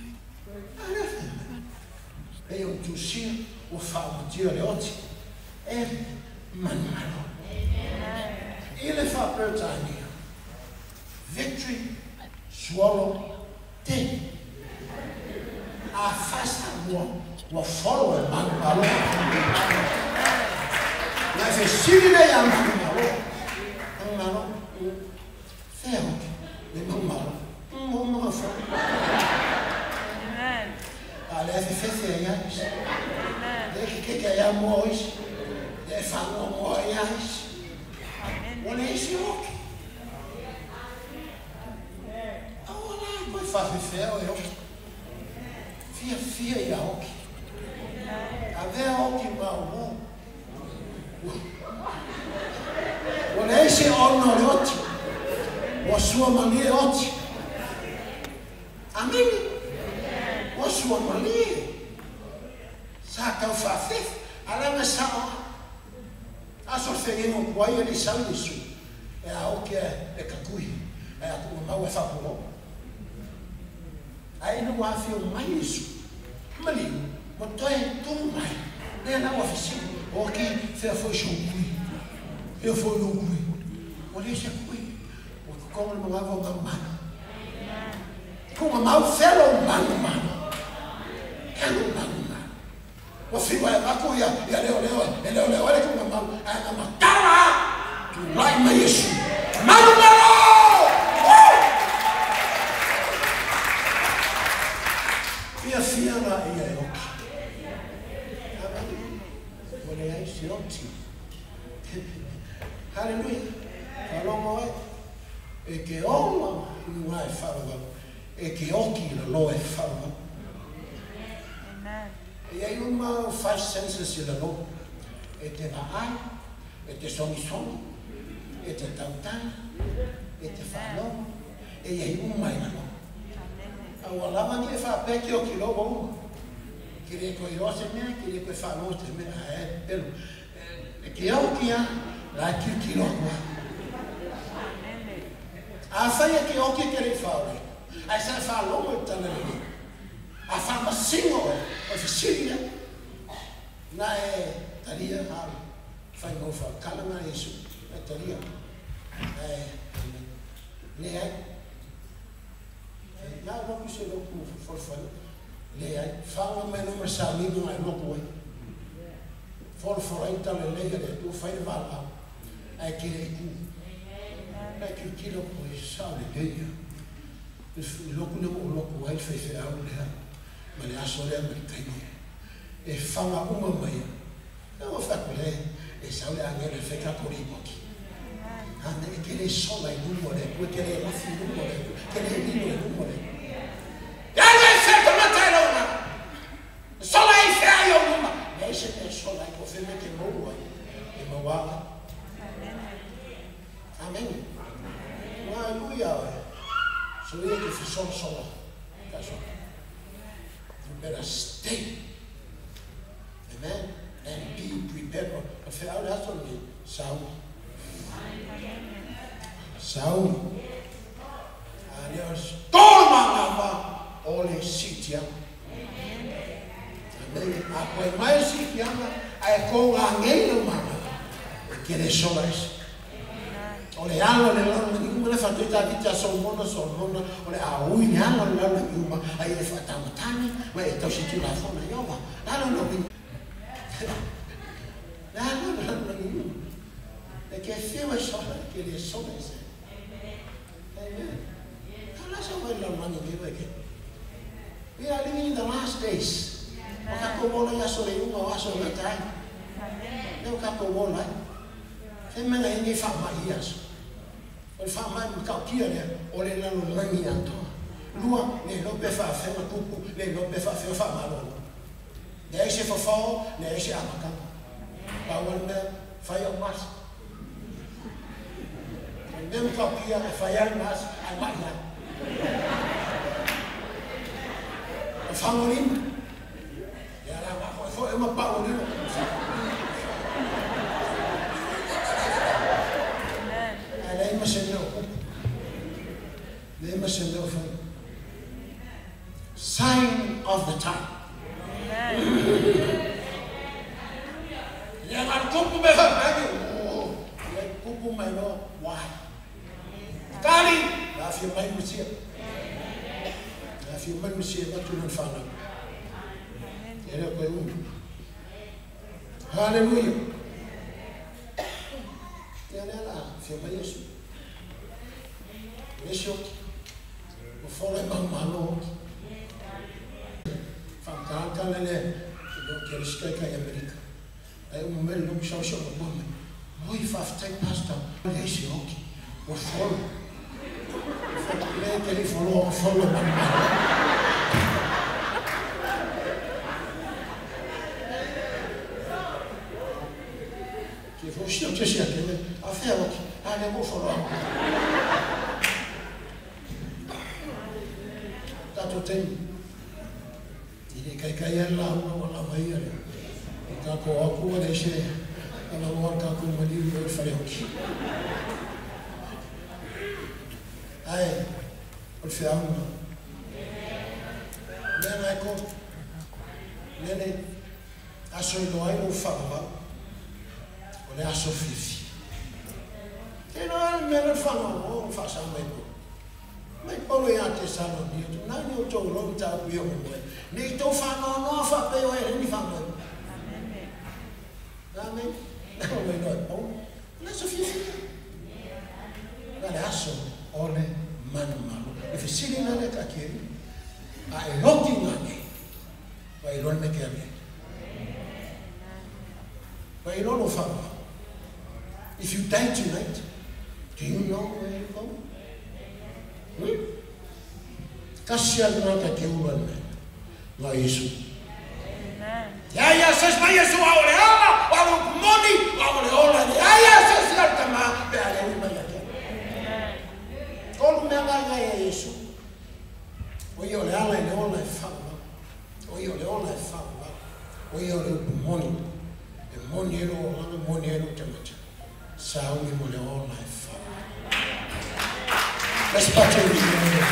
E o tusia o whamatia le oti. E manumano. Ile wha Britania. Victory, swallow, dead. A fasta mo wa follow e manumano. Na se siri le ya manumano. Manumano. Feo. Le manumano. Mo mo fa. Ale se fese ya. Le que que ya mois. Le fa mo mois. Wale isi oki. Awala koi fa fefeo e oki. Fia fia ia oki. Ave oki ma umu. Wale isi ono le oti. Wasua mali e oti. Amen. Wasua mali. Sa kau fa fef. Ala me sa. Aso fengengo kwai ele sabe isso. É a o que é é kakui. É a o mau é fapulo. Aí não há fio mais isso. Mali, botei tudo mais. Nem na oficina. O que você foi chupui. Eu fui no cui. Olha isso cui. O como não lava o mano. Como mau felo mano mano. É o mano. O filho é macuia, e ele olhou, ele olhou, olha como mal, a matara, tu lá em Yesu, Manumero! Fia fia na ia e oki. Amen. Ole ai se oti. Hallelujah. Kalongo e. E ke oma i wai whaua. E ke oki na loe whaua. Amen. E ai uma five senses i la lo. E te vaai. E te songi songi. E te tautana. E te whanau. E ai uma i la lo. Aua lama ki e whapeke o ki lo uma. Ki re koe rose mea, ki re koe whanau te mea. E pelu. E ke au ki a, la ki ki lo kua. A whai e ke o ki ke re whaure. A sa whanau e tana rini. A whama singo e, o fi siria. Na e taria haru. Whai ngau wha kalanga Yesu. E taria. E, ne ai. Nā roku se roku whorwhanu. Le ai, whanga mai noma sa mingo ai roku ai. Whorwhora i tale leia le tu whaire wala. Ai kere i ku. Ai ki ki roku e sao le leia. Loku ne mo loku ai whaiwhi au lea. Ma le aso lea ma le kaini. E whanga uma mai. E o whaku le. E sao le angere whekakori i moki. Ane e kere sola i numo le. Kue kere lafi i numo le. Kere i nino i numo le. Yalo e wheka matai launa. Sola i whea i o numa. Nei se me sola i ko whime ke mou ai. E mawala. Amen. Wa luia e. So e ke whisol sola. Ka sola. You better stay. Amen. And be prepared. A whea au rato ni sau. Sau. Ane storma ngama. Ole sitia. Amen. A koe mai sitia na. A e ko ngā ngeina mana. E kere sola isi. Ole alo le lana ni uma le whatuita vita so mona so mona. Ole a ui ni alo le lana ni uma. A i e whatamatani. Ma e tau situ la fona yoga. Lalo no vini. Lalo le lana ni uma. E ke whiwa sola. Kere sola isi. Amen. Kala sa mai lana ni miwa ke. We are living in the last days. O kako mola ya so le uma o aso le tai. Ne o kako mola. E mena e ni whama i aso. O le whama i kau kia lea. O le lalo langi antoa. Lua, ne lope whawhenga kupu. Ne lope whawhenga whamarolo. Ne eise whawhao, ne eise amakama. Pawan me whai au mas. Ne mo kau kia e whai au mas. Ai mai ai. Whangorin. Ia la wako e fo e ma paorin. Ai lei ma se neo. Lei ma se neo fai. Sign of the time. Ia la kupu me fa mai. Ia kupu mai no wai. Kali, la fi mai musia. If you make me see what you don't find out. Hallelujah. Yanela, Fima Yesu. Yesu, before I bang my Lord. From Kalkalele, you don't get a America. I will make no show of a woman. Oh, if I've taken pastor, Yesu, okay, will follow. Let me follow, follow my Che fosse non ci sia che a ferro a ne vuoi follow. Tanto tempo. Dire che che là uno la vai a che co a cua de che alla volta con ma di per fare occhi. Ai, per fiamma. Nena ecco. Nene asso il noi non fa le asso fifi. E non me lo fanno, non fa sangue. Ma poi anche sanno Dio, non io to lo ta io mo. Nei to fanno no fa pe o e ni fanno. Amen. Amen. No, no. La so fifi. Wai lon me ke ame. Wai lon o whaka. If you die tonight, do you know where you're going? Hmm? Kasi alna ka ke uban me. Nga Yesu. Ya ya ses ma Yesu wa ole ala, wa lo moni, wa ole ola. Ya ya ses la kama be ale uban ya ke. Kolu me nga nga ya Yesu. O yo le ala le ola e whaka. O yo le ola e whaka. O yo le moni. E moni ero o langa moni ero te mata. Sa umi mo le ola e whaka. Let's battle with you.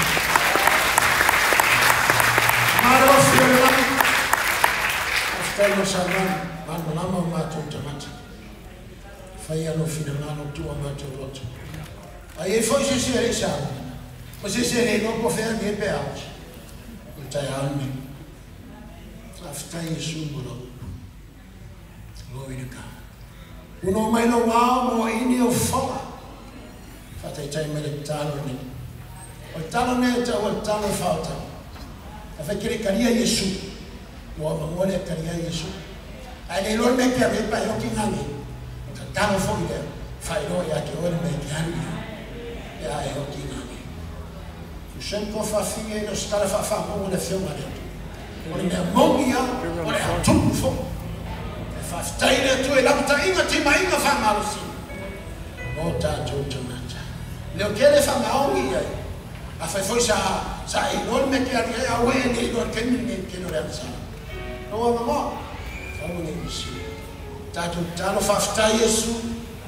Maro fiona. After no saman, man lama mato tamata. Fai ano fina mano tua mato roto. Aí foi se ser isso. Mas esse é não pode fazer nem peaus. O taiame. After isso muro. Glória a Deus. O nome não há mo ini o fala. Fata tai mele talo ni. O talo ne ta o talo falta. Afa kire karia Yesu. O amore karia Yesu. Ai lo me ke me pa yo kinani. Ka talo fo ide. Fai lo ya ke o me kani. Ya yo kinani. O sempre fa fie no stare fa fa mo le fioma dentro. O le mongia, o le tufo. E fa staile tu e la tainga ti mai nga fa malo si. O ta tu tomata. Le o kele fa maongi ai. A fa foi sa sa e non me che a we ni non che ni che non era sa. No ma mo. Fa mo ni si. Ta tu ta lo fa sta Yesu.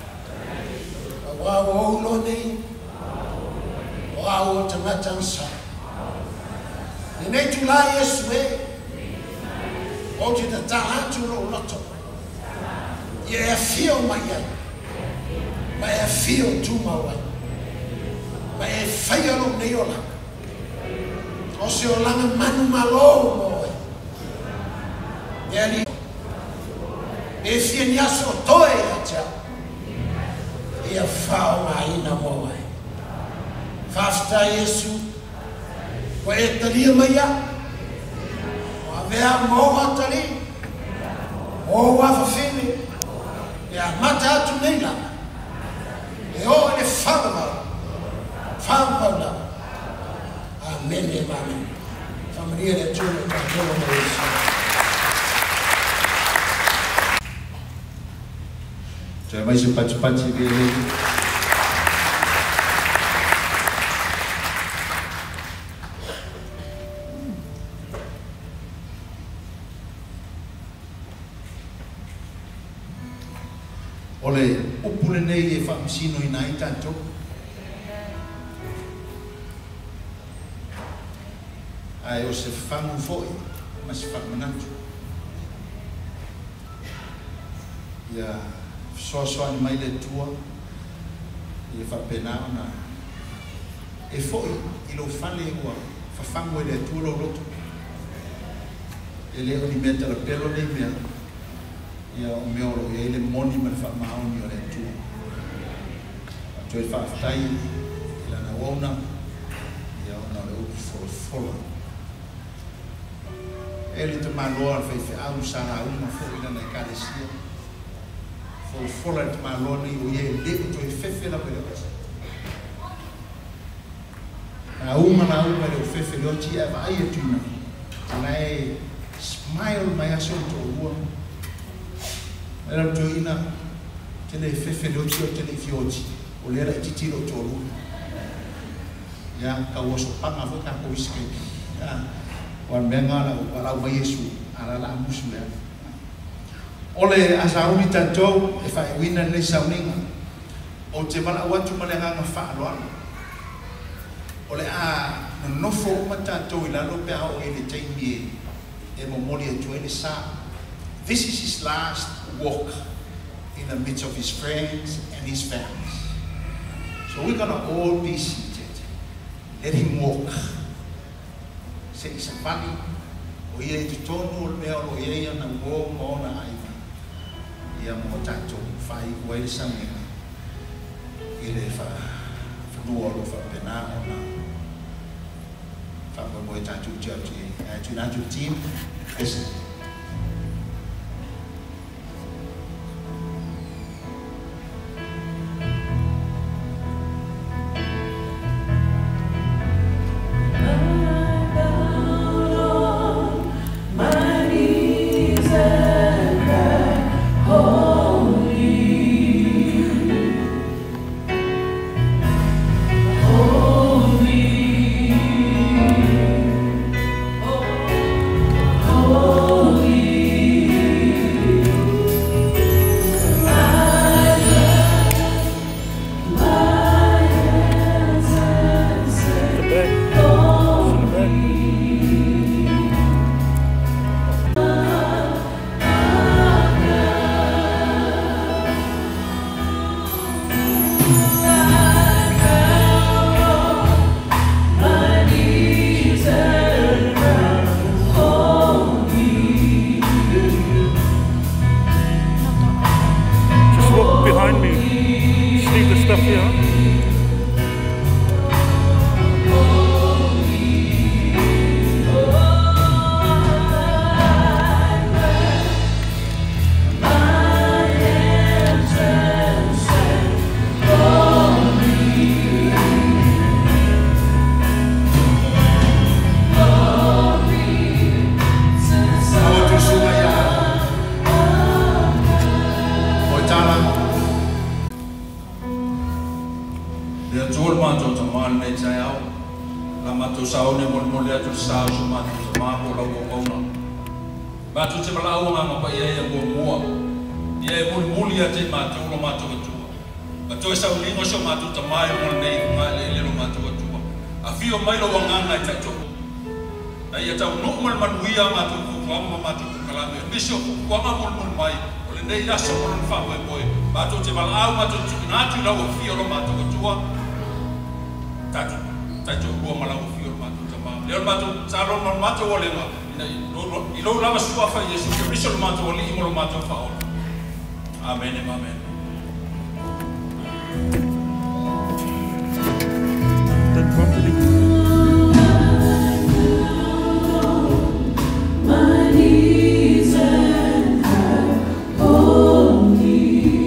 Wa wa lo ni. Wa wa tomata sa. Ni nei tu la Yesu e. O ti da ta tu lo lotto. Ye feel my ai. Ma e feel tu ma wa. Ma e whaia lo nei ola. O se o langa manu malo mo e. E ali. E fia ni aso toe a tia. E a whao ma ina mo e. Whafta Yesu. Ko e talia mai a. O a vea mo a tali. O a whawhine. E a mata atu nei langa. E o e whama. Fala. Amém, amém. Família de tudo, tá tudo bem. Já mais um parte-parte dele. Olha, o pulenei e famsino e nai tanto. Ai o se fangu foi, mas se fangu nanto. Ia so so ani mai le tua. Ia fa pena na. E foi, i lo fale ua, fa fangu le tua lo roto. Ele o limenta la pelo le mea. Ia o meoro, ia ele moni ma fa maoni o le tua. Tu e fa tai, ila na wona. Ia ona le uki for fola. Ele te maloa fai fe au sara uma fo ina na kalesia. Fo fola te maloa ni o ye le to e fefe la pele. Na uma na uma le fefe lo ti e vai e tuna. Mai smile mai aso to ua. Era to ina te le fefe lo ti o te le fioti. O le ra ti lo to ua. Ya ka wo so panga fo ka ko iske. Ya wan benga la wala wa Yesu ala la musle ole asauni tanto e fa wina le sauninga o te mala watu male nga fa lo ole a no fo mata to ila lo pe o ele taimi e mo mori e to ele sa. This is his last walk in the midst of his friends and his family. So we're gonna all be seated. Let him walk. Se isa pani o ia te tonu o mea o ia ia na ngō mōna aiva ia mō tātou whai ua i sangira i re wha whanua o wha pena o na wha mō mō i tātou tia o te tu nātou team. Listen. Mātou saone mole mole atu sao so mātou sa māpo lau o kauna. Mātou te malau ngā ngapa ia ia mua mua. Ia e muli muli a te mātou lo mātou atua. Mātou e sau lingo so mātou ta mai mole nei ngā le lelo mātou atua. A fio mai lo wanganga i taito. Na ia tau nukumal manuia mātou kukuama mātou kukalame. Misio kukuama mole mole mai. Ole nei laso mole whapoe poe. Mātou te malau mātou tukinatu lau a fio lo mātou atua. Tatu. Taito rua malau fio matou tamam. Leo matou saro no matou ole nga. Ina ilo lava sua fa Yesu ke riso matou ole imo matou fa ole. Amen and amen. My knees and I only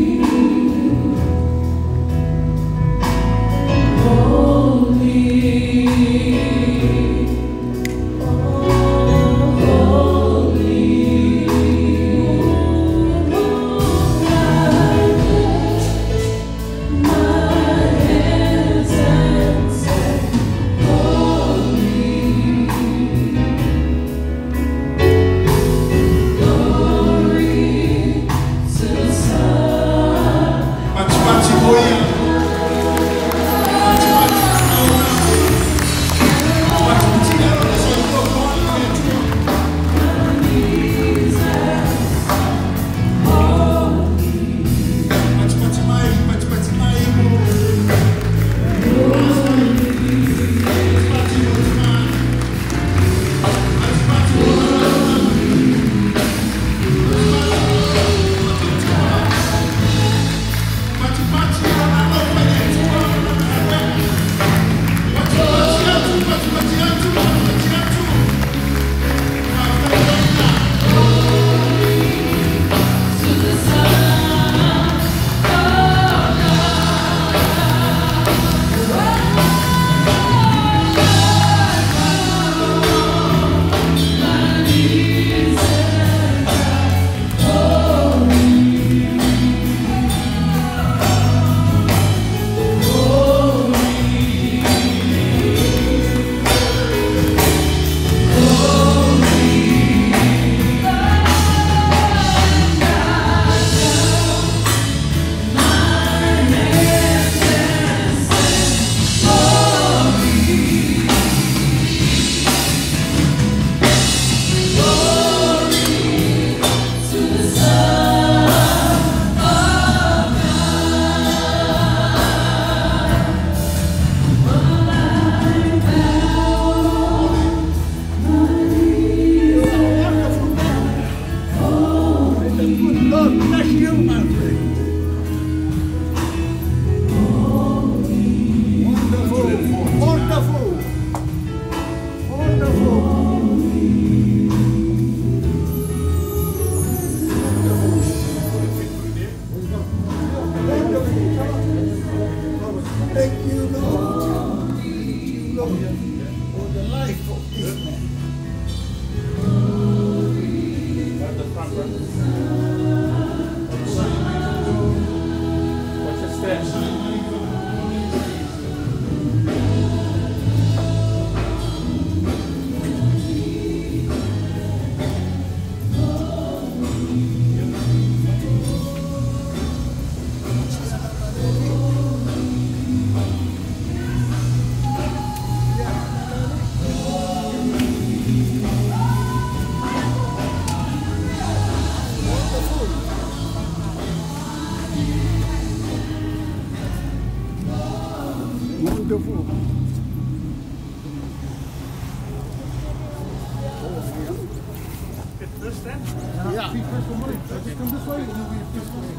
Yeah. Just come this way and you'll be this way.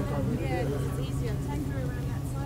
Yeah, it's easier. Take her around that side.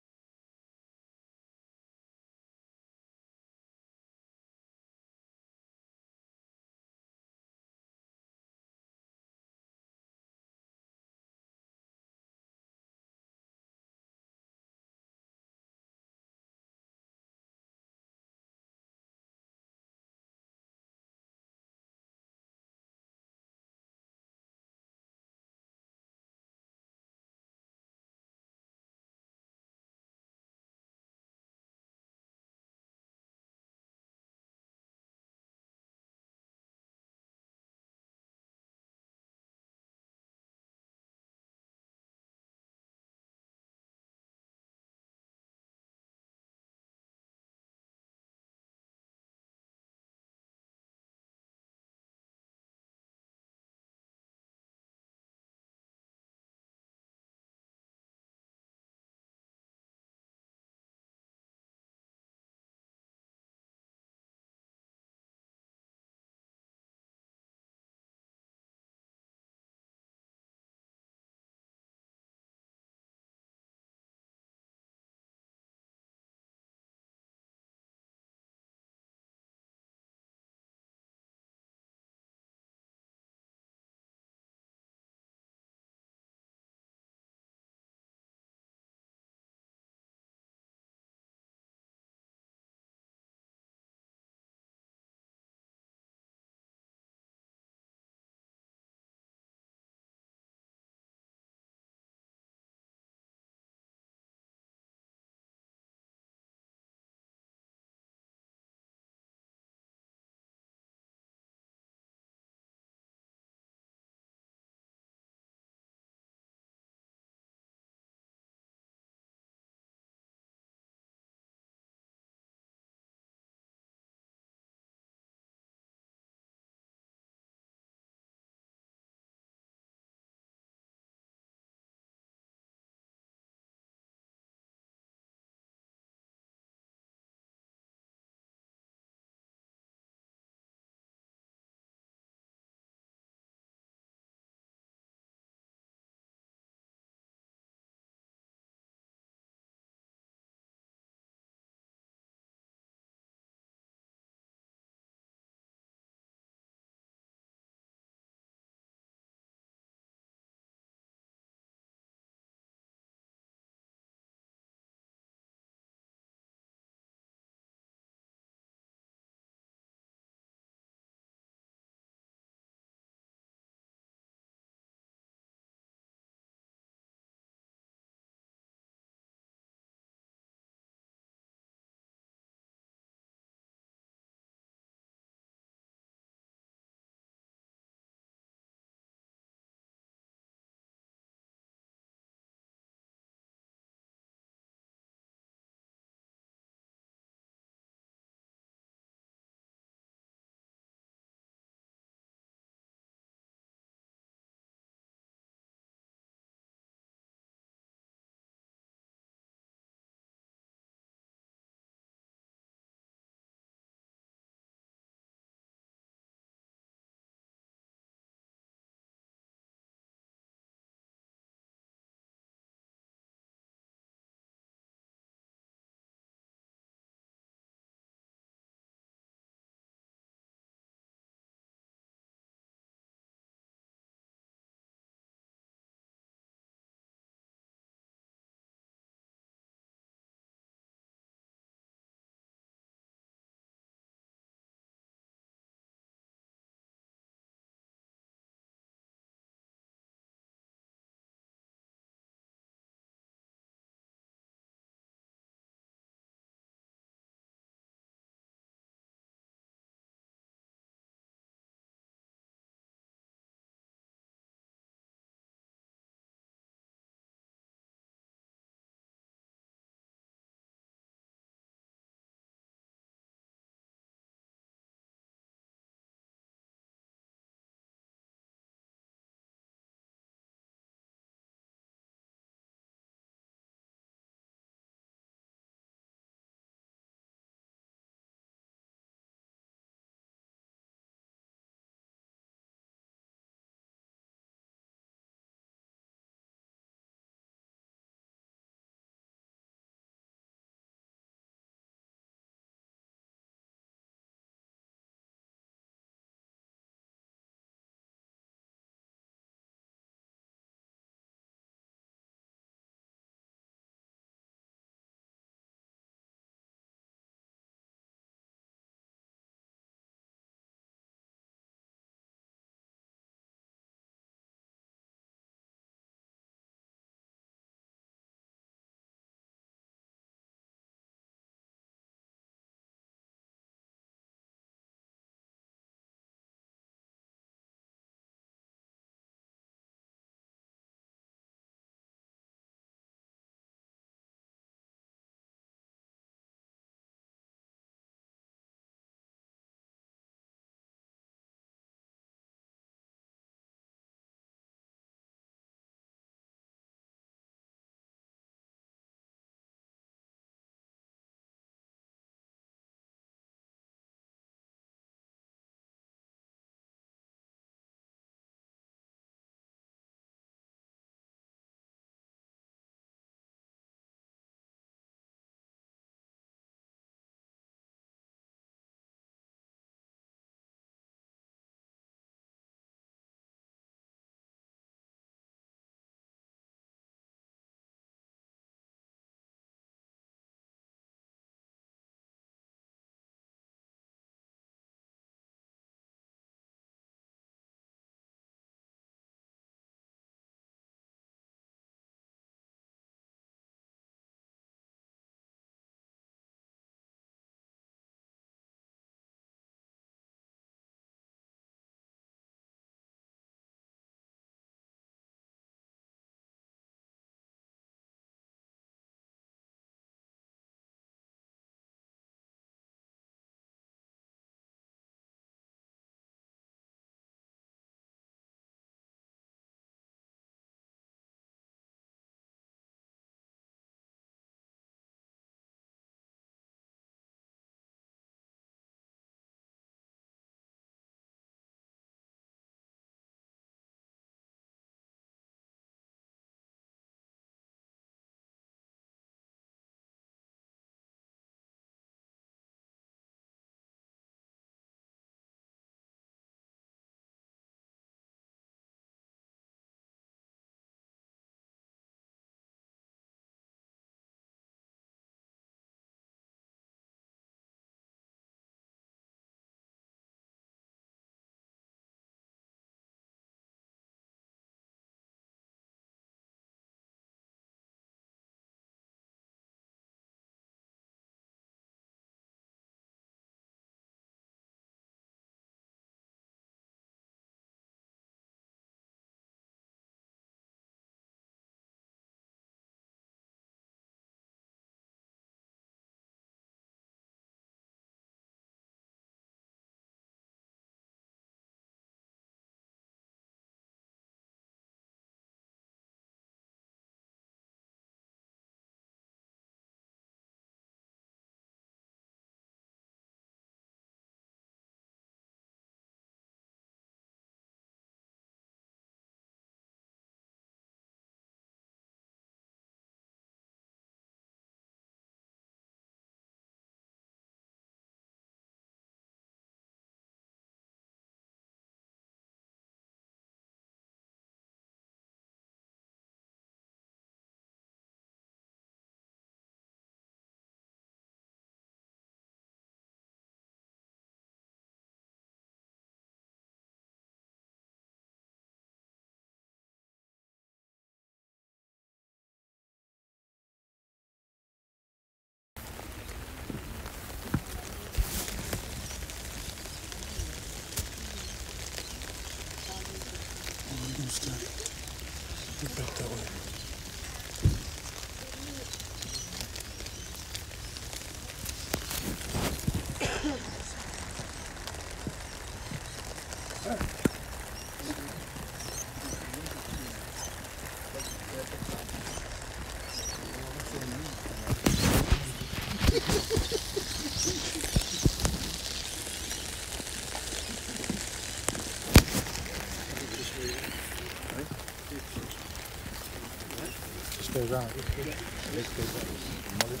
Stay around. Let's go back.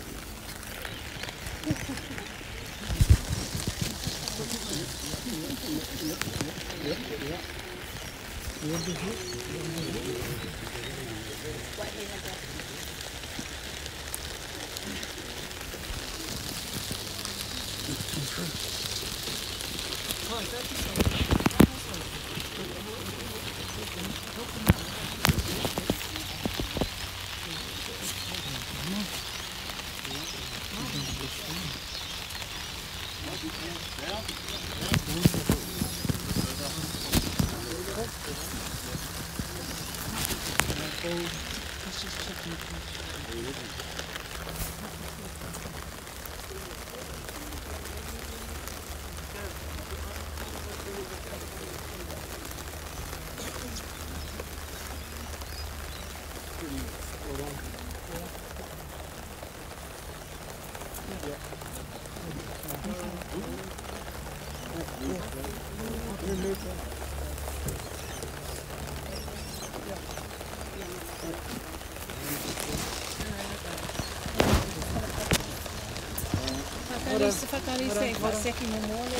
Facalista, facalista, e você aqui no molho.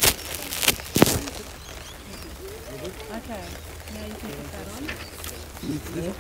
Okay, now you can put that on.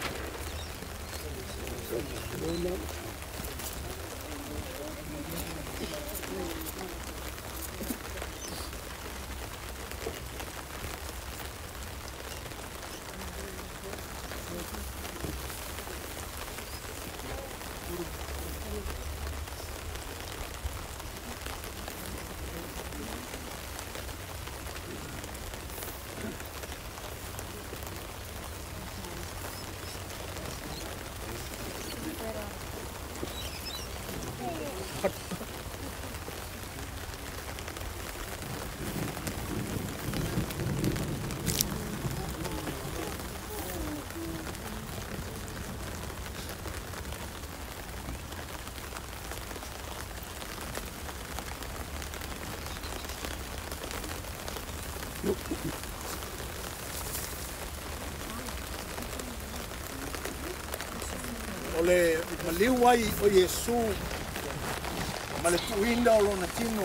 O le maliu ai o Iesu ma le puinda o lona tino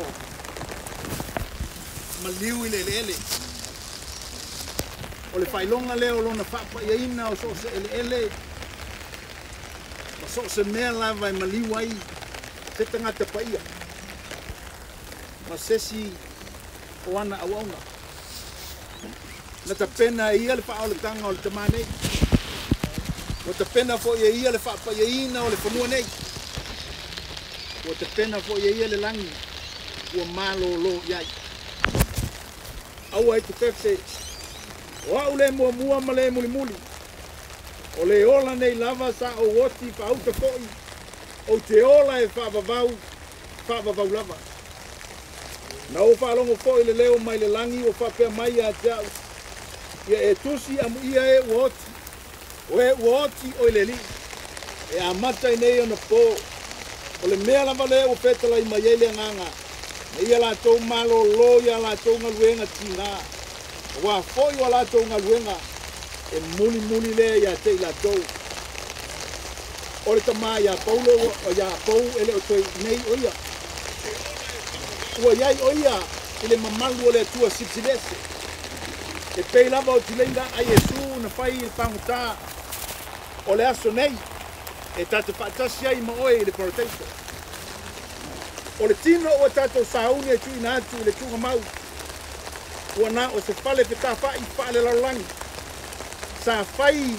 maliu i le ele o le failonga leo lona whapa iaina o so se ele ele o so se mea lava i maliu ai se tangata paia ma sesi o ana awaunga na ta pena ia le wha o le tanga o le tamanei o te pena fo ia ia le whapa ia ina o le whanua nei. O te pena fo ia ia le langi ua malo lo iai. Aua e te whewse o au le mua mua ma le muli muli. O le ola nei lava sa o woti whauta foi. O te ola e whavavau, whavavau lava. Na o whalongo foi le leo mai le langi o whapea mai a te au. Ia e tusi amu ia e woti. O e uoti o le li, e a mata i nei ana pō, o le mea lava le o whetala i mai ele nganga, na ia la tau malo lo ia la tau ngaluenga tina, o a foi o la tau ngaluenga, e muli muli le ia te i la tau. O le tama ia paulo o ia pau ele o toi nei o ia. Ua iai o ia, i le mamalu o le tua sipsilese. E pei lava o tileila a Iesu na whai i panguta o le aso nei e tate whaatasi ai ma oe i le protection. O le tino o tato sauni e tui natu i le tunga mau ua na o se whale peta whai whale laulangi sa whai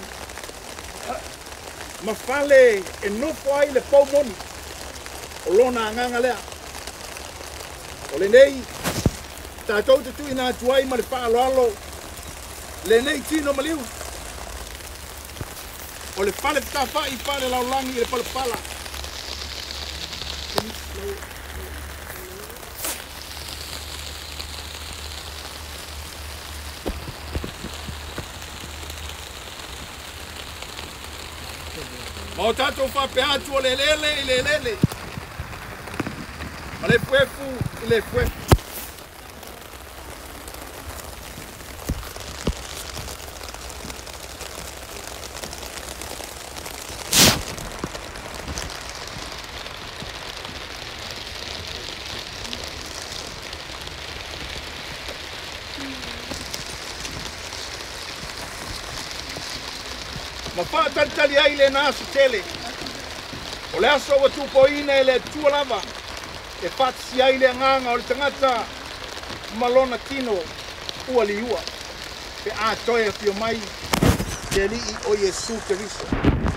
ma whale e nufo ai le paumoni o lona anganga lea. O le nei tatou te tui natu ai ma le whaaloalo le nei tino maliu. O le fale tawhai i fale laulangi i le pala pala. Ma o tātou whape atu o le lele i le lele. Ma le fuefu i le fuefu. Ma wha talitali ai le nāsu tele. O le aso wa tupoina e le tua lava. E whatsi ai le nganga o le tangata malona tino ua li ua. Pe a toia fio mai te li o Yesu Keriso.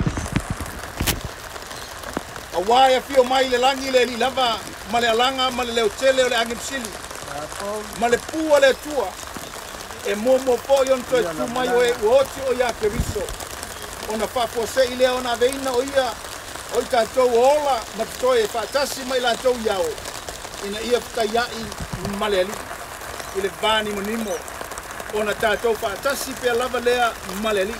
A waia fio mai le langi le li lava ma le alanga ma le leo tele o le angimsili. Ma le pua le tua. E momo po yon toi tu mai o e uoti o ia Keriso. Ona whapua se i lea ona veina o ia o i tātou ola ma toi e whaatasi mai la tau iao ina ia whaiai maleali i le vāni monimo ona tātou whaatasi pia lava lea maleali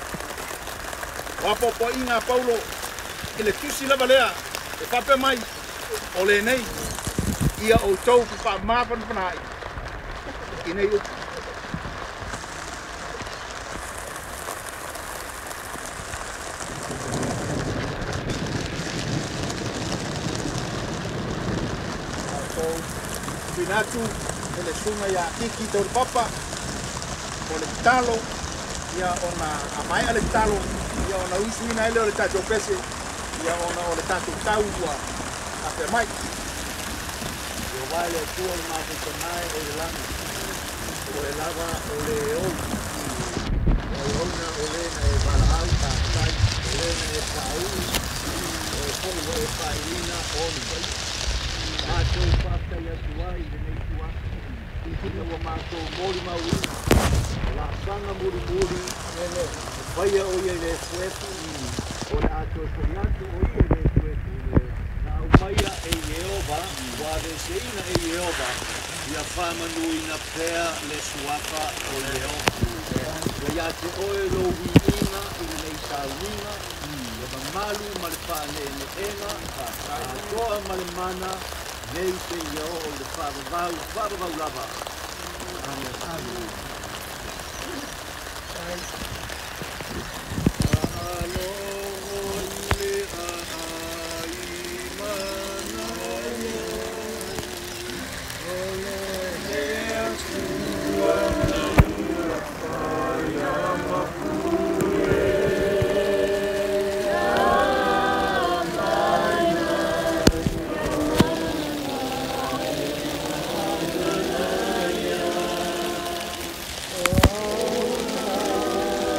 wapopo i ngā paulo i le tusi lava lea e whape mai o le nei ia o tau ku wha māpana panai i nei upu. Pinatu, ele sunga ya iki tau papa, o le talo, ia ona amai ale talo, ia ona usuina ele o le tatou pese, ia ona o le tatou tau ua a pe mai. Ia wai le tua le mātou tanai o le langa, o le lava o le oi, o le ona o le na e wala au tātai, o le na e pāu, o e polo o e pāirina o le wai. Mātou whātai atu ai le nei tua, i tina wa mātou mori maui, la sanga muri muri, whaia o ia le fuetu, o le ato e koriatu o ia le fuetu, na umaia e Yehova, wa le seina e Yehova, ia whamanui na pēa le suaka o le o. Ia te oe lo wina i le nei tāwina, ia mamalu ma le whaane e ne ena, a toa ma le mana, nei te iau o le whaavavau, whaavavau lava. Amen. Amen. Oh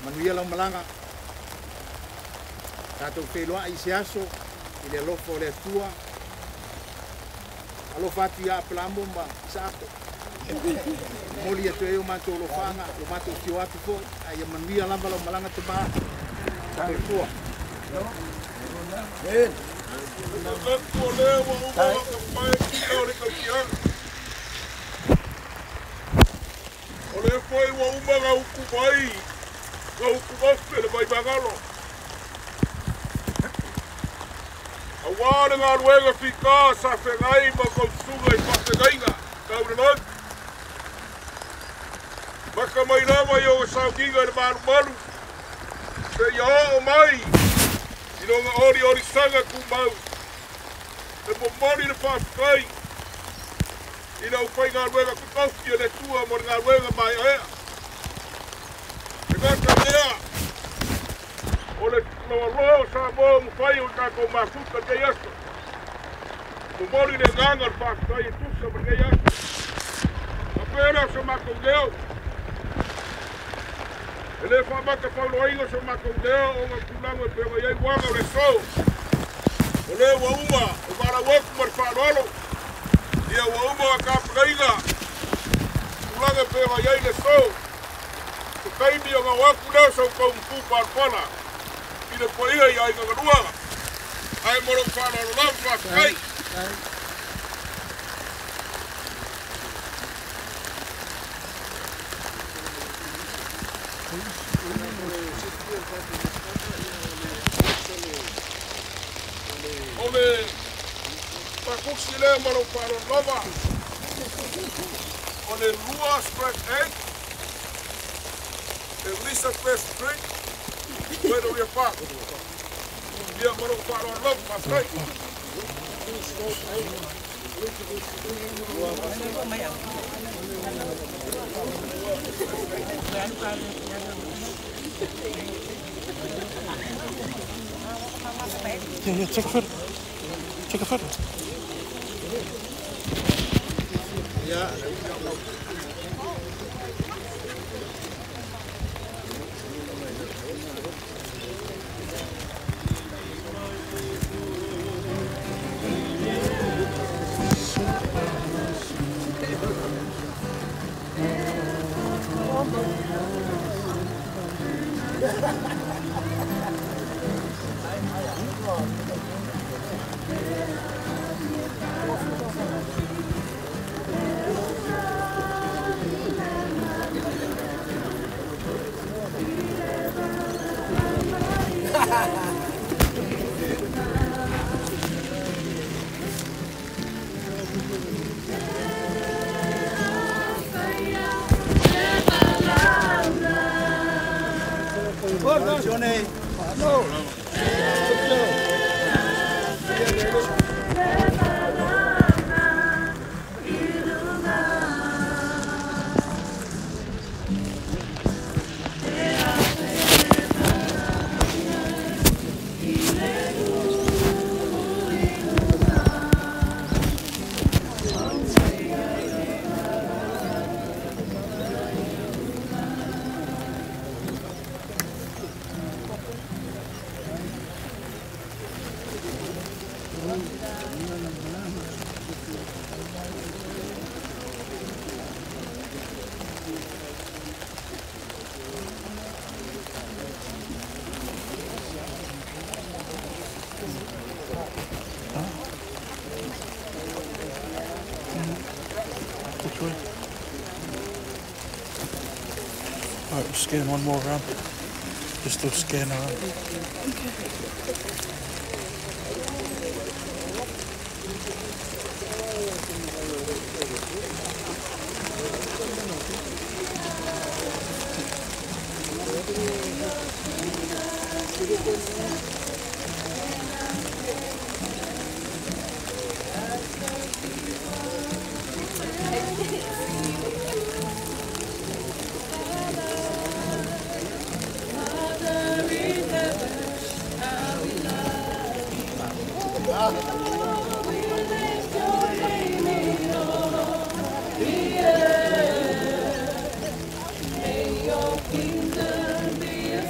manuia lau malanga. Tātou wheloa i se aso, i le alofo o le atua. Alofa atu ia apelamo ma sako. Moli atu e o mātou lofanga, o mātou tio atu fo, a ia manuia lava lau malanga te maa. Tātou tua. Ben. Ko le wa uma ka mai ki o le ka kia. O le foi wa uma ga uku mai. Ga uku mafe le mai magalo. Awara ngā ruenga whika sa whengai ma kausunga i whawhengainga. Kaura nau. Maka mai rawa i o saukinga i maru maru. Te ia o mai. I no ngā ori ori sanga ku mau. E mo mori le whawhekai. I nau whai ngā ruenga ku kauki e le tua mo ngā ruenga mai ea. E ngā lea. O le loa loa sa mo mo whai o kako mafuta kei aso. Mo mori le nganga le whawhekai e tusa mo kei aso. A pēra sa mako leo. E le whamaka whauloinga sa mako leo o ngā kunanga e pewa iei wanga o le sou. O le wa uma, o wara waku mar whanolo. Ia wa uma a kāpurainga. Kunanga e pewa iei le sou. O kaimi o ngā waku leo sa ukau mpu pārpana. I le poia i ai ngā ruanga. Ai moro whanolo lau whakai. Ole pakusi le maro paro lava. Ole lua spread egg. E lisa fresh drink. Bueno, we are far. Ia maro paro lava pasai. Yeah, yeah, check a photo. Check a photo. Yeah. Johnny. No. Alright, we'll scan one more round. Just to scan around. May your kingdom be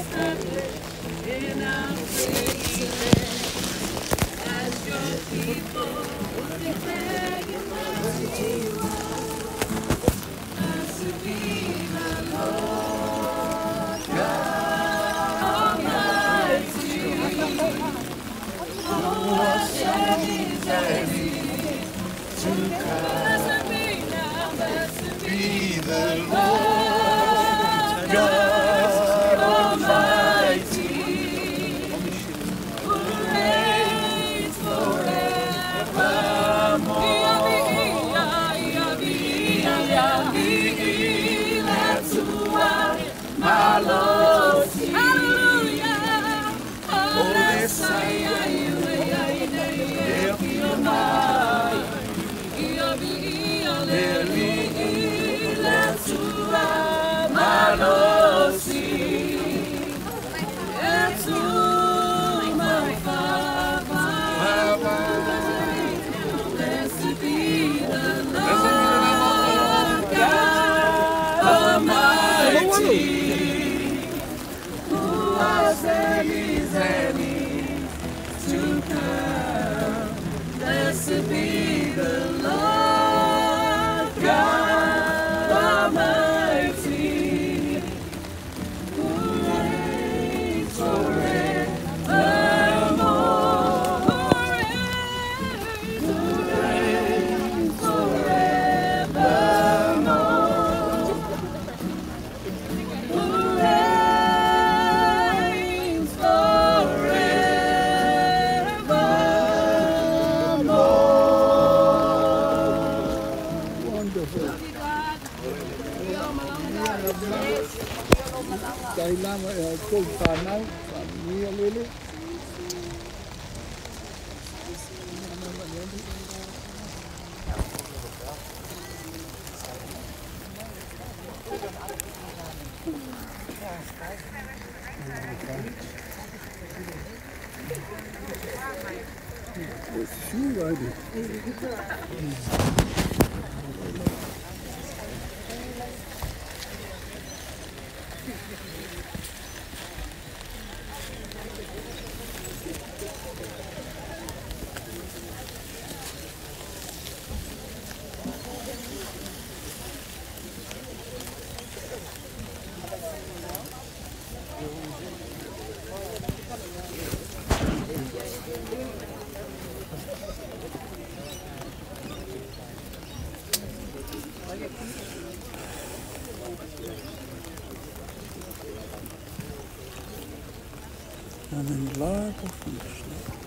And then live or finish.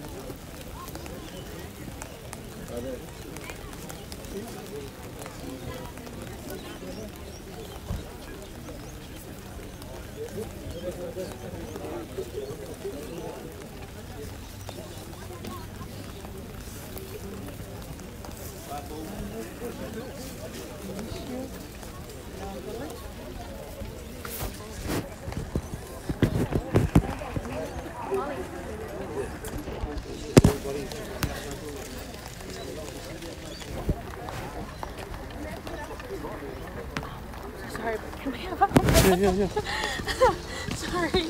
Sorry, but can we have a Yeah, yeah, yeah. Sorry.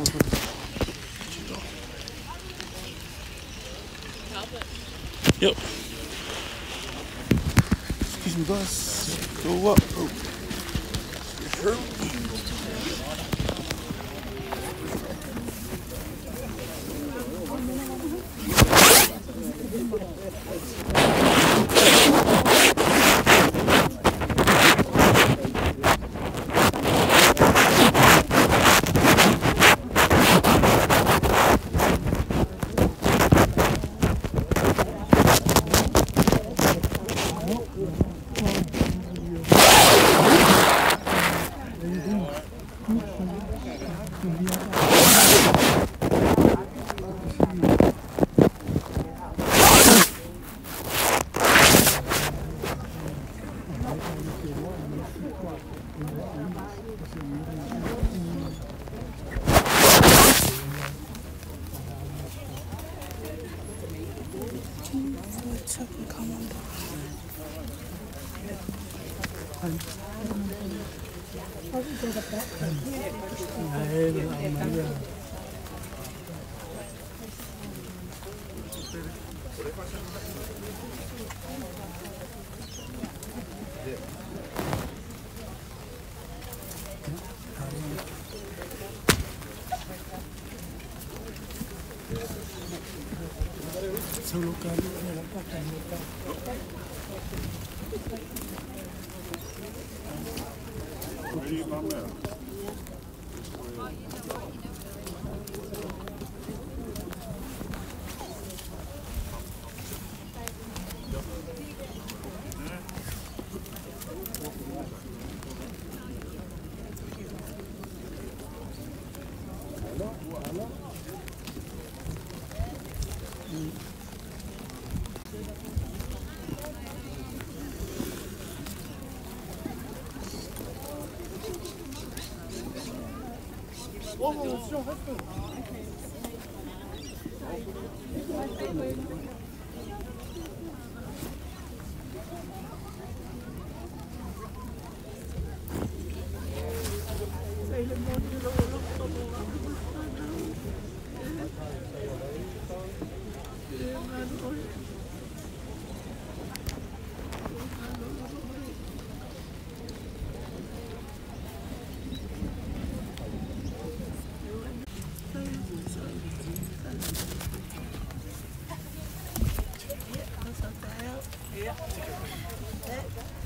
Yep. Excuse me, guys. Go up. Oh. Sure. Solo cambio en la pata Yeah.